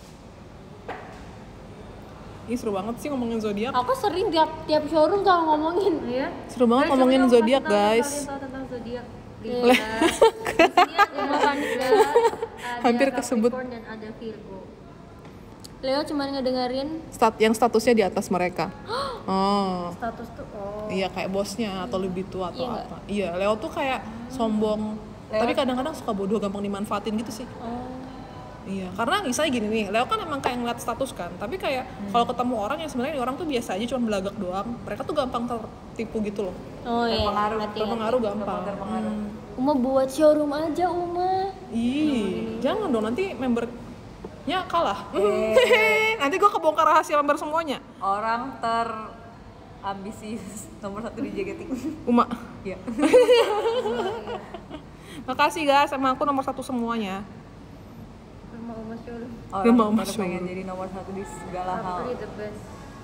Ini seru banget sih ngomongin zodiak. Aku sering tiap showroom kalau ngomongin. Iya. Seru banget Guys, ngomongin coba dong zodiak, kasih tahu guys. Kalian tahu tentang zodiak. Iya. Lima panik Hampir kesebut. dan ada Virgo. Leo cuma ngedengerin. Yang statusnya di atas mereka. Oh. Status tuh Iya, kayak bosnya atau lebih tua atau Iya nggak? apa. Iya, Leo tuh kayak sombong. Tapi kadang-kadang suka bodoh, gampang dimanfaatin gitu sih. Iya, karena misalnya gini nih, Leo kan emang kayak ngeliat status kan, tapi kayak kalau ketemu orang yang sebenarnya orang tuh biasa aja, cuma belagak doang, mereka tuh gampang tertipu gitu loh. Oh iya. Terpengaruh. ngerti. Terpengaruh gampang. Terpengaruh. Uma buat showroom aja Uma. Ih, jangan dong, nanti membernya kalah. Nanti gue kebongkar rahasia member semuanya. Orang terambisius nomor 1 di JKT. Uma. Iya. Makasih guys, emang aku nomor 1 semuanya. Rumah Uma Showroom. Dia mau Orang masuk. pengen jadi nomor 1 di segala hal. April the best.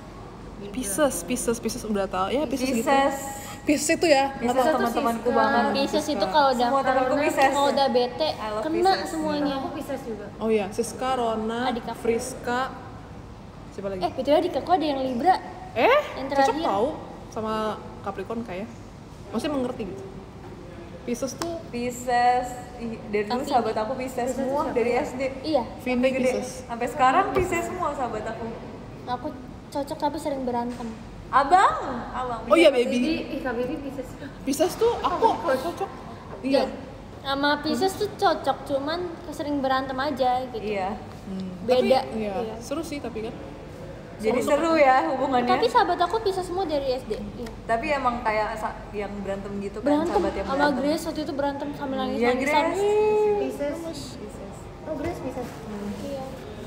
Pisces udah tahu ya, Pisces gitu. Pisces. Pisces itu ya. Pisces teman-temanku banget. Pisces itu kalau udah Semua temanku Pisces. kalau udah bete I love kena Pisces. semuanya. Aku Pisces juga. Oh iya, Siska, Rona, Adik aku. Friska, siapa lagi? Betul di kakak ada yang Libra. Yang Cocok terakhir. tahu sama Capricorn kayak. Maksudnya mengerti gitu. Pisces tuh Pisces. Ih, dari dulu Tapi- sahabat aku Pisces semua dari SD. Iya, Vini Gede. Pisces. Sampai sekarang Pisces semua sahabat aku. aku cocok tapi sering berantem. Abang. Oh iya Jadi, baby. Kak Baby Pisces. Pisces tuh aku cocok. Iya. Sama Pisces tuh cocok, cuman sering berantem aja gitu. Iya. Beda. Tapi, iya, seru sih tapi kan. Jadi seru ya hubungannya. Tapi sahabat aku Pisces semua dari SD. Iya. Tapi emang kayak yang berantem gitu kan, Berantem sahabat yang sama berantem. Grace waktu itu berantem sambil Iya nangis-nangisan. Grace. Pisces. Pisces. Oh Grace Pisces. Iya.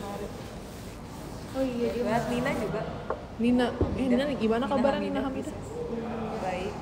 Oh iya dia. Banget Nina juga. Nina, Nina gimana kabarnya Nina Hamidah? Pisces. Baik.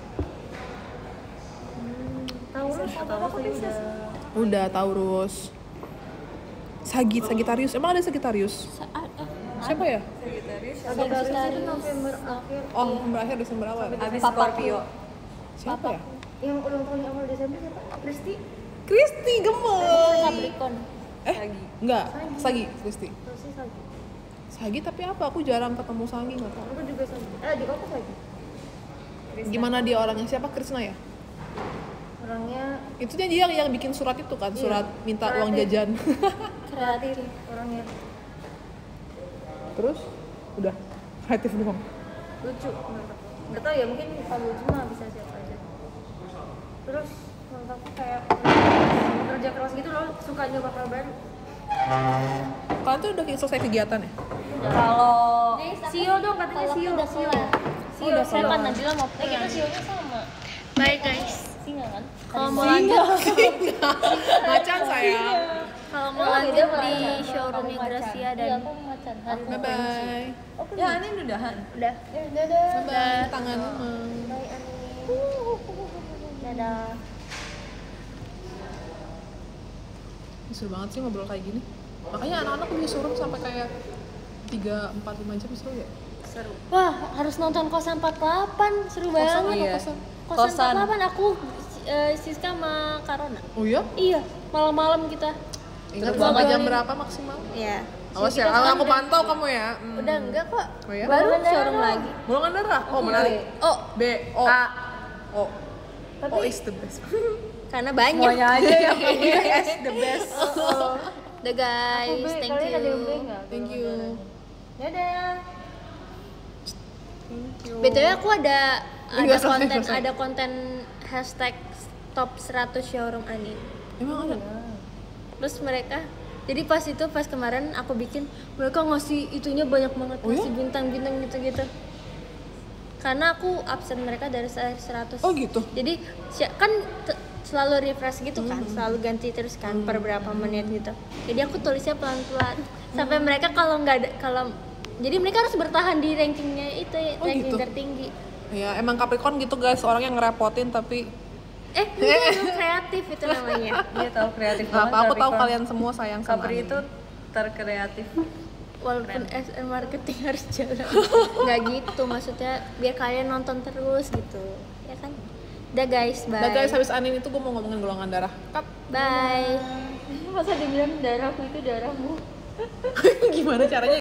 Taurus udah. Udah Taurus. Sagittarius, emang ada Sagittarius? Siapa ya? Sagittarius. Sagittarius itu Sagittarius. November akhir. Oh, November akhir Desember awal. Abis Scorpio. Siapa ya? Yang ulang tahunnya awal Desember siapa? Kristi. Kristi gemes. Capricorn. Sagi. Enggak, Sagi, Kristi. Terus sih Sagi. Sagi tapi apa? Aku jarang ketemu Sagi, nggak tahu. Aku juga Sagi. Di aku Sagi. Gimana dia orangnya? Siapa? Krishna ya? Orangnya Itu dia yang bikin surat itu kan, surat minta uang Kreatif. jajan. kreatif. Orangnya Terus udah kreatif doang. lucu menurut aku. nggak tahu ya, mungkin kalau lucu mah bisa siapa aja. Terus menurut aku kayak kerja keras gitu loh, suka nyoba hal baru. Kalian tuh udah selesai kegiatan ya? Kalau Sio dong katanya, Sio. Sio saya kan Najila mau kita sionya sama. Bye guys. Singa kan? Kalau mau lanjut Macan sayang. kalau mau lanjut di showroomnya Gracia dan Bye bye. Ya, Anin udahan. udah. Bye bye. Tangan emang. Dadah. Seru banget sih ngobrol kayak gini. Makanya anak-anak punya showroom sampai kayak 3, 4, 5 jam seru ya? Seru. Wah, harus nonton Kosan 48, seru banget. Iya. Kosan. Kosan 48 aku Siska sama Karona. Oh iya? Iya, malam-malam kita. Ingat sampai jam berapa maksimal? Iya. Awas ya, aku pantau kamu ya. Udah enggak kok. Oh ya? Baru showroom lagi. Golongan darah? Oh menarik. Oh, B, O, A. O. O is the best. Karena banyak. Semuanya aja yang S the best. Udah guys, thank Kalian ada yang B you. nggak? Thank you. Dadah. BTW aku ada Selesai. konten hashtag top 100 showroom Anin. Emang ada? Terus mereka jadi pas kemarin aku bikin, mereka ngasih itunya banyak banget, Oh ya? ngasih bintang-bintang gitu-gitu. Karena aku absen mereka dari 100. Oh gitu? Jadi kan selalu refresh gitu kan, selalu ganti terus kan per berapa menit gitu. Jadi aku tulisnya pelan-pelan sampai mereka kalau jadi mereka harus bertahan di rankingnya itu, Oh, ranking gitu? tertinggi. Ya emang Capricorn gitu guys, orang yang ngerepotin tapi Itu kreatif itu namanya. Dia tahu kreatif nggak banget. apa, aku tahu Capricorn. kalian semua sayang sama Capri Anin. itu terkreatif. Walaupun SM marketing harus jalan, nggak gitu maksudnya, biar kalian nonton terus gitu, ya kan? Udah guys, bye. Nah guys, habis Anin itu gue mau ngomongin golongan darah. Cut. Bye. Masa dibilang darahku itu darahmu? Gimana caranya?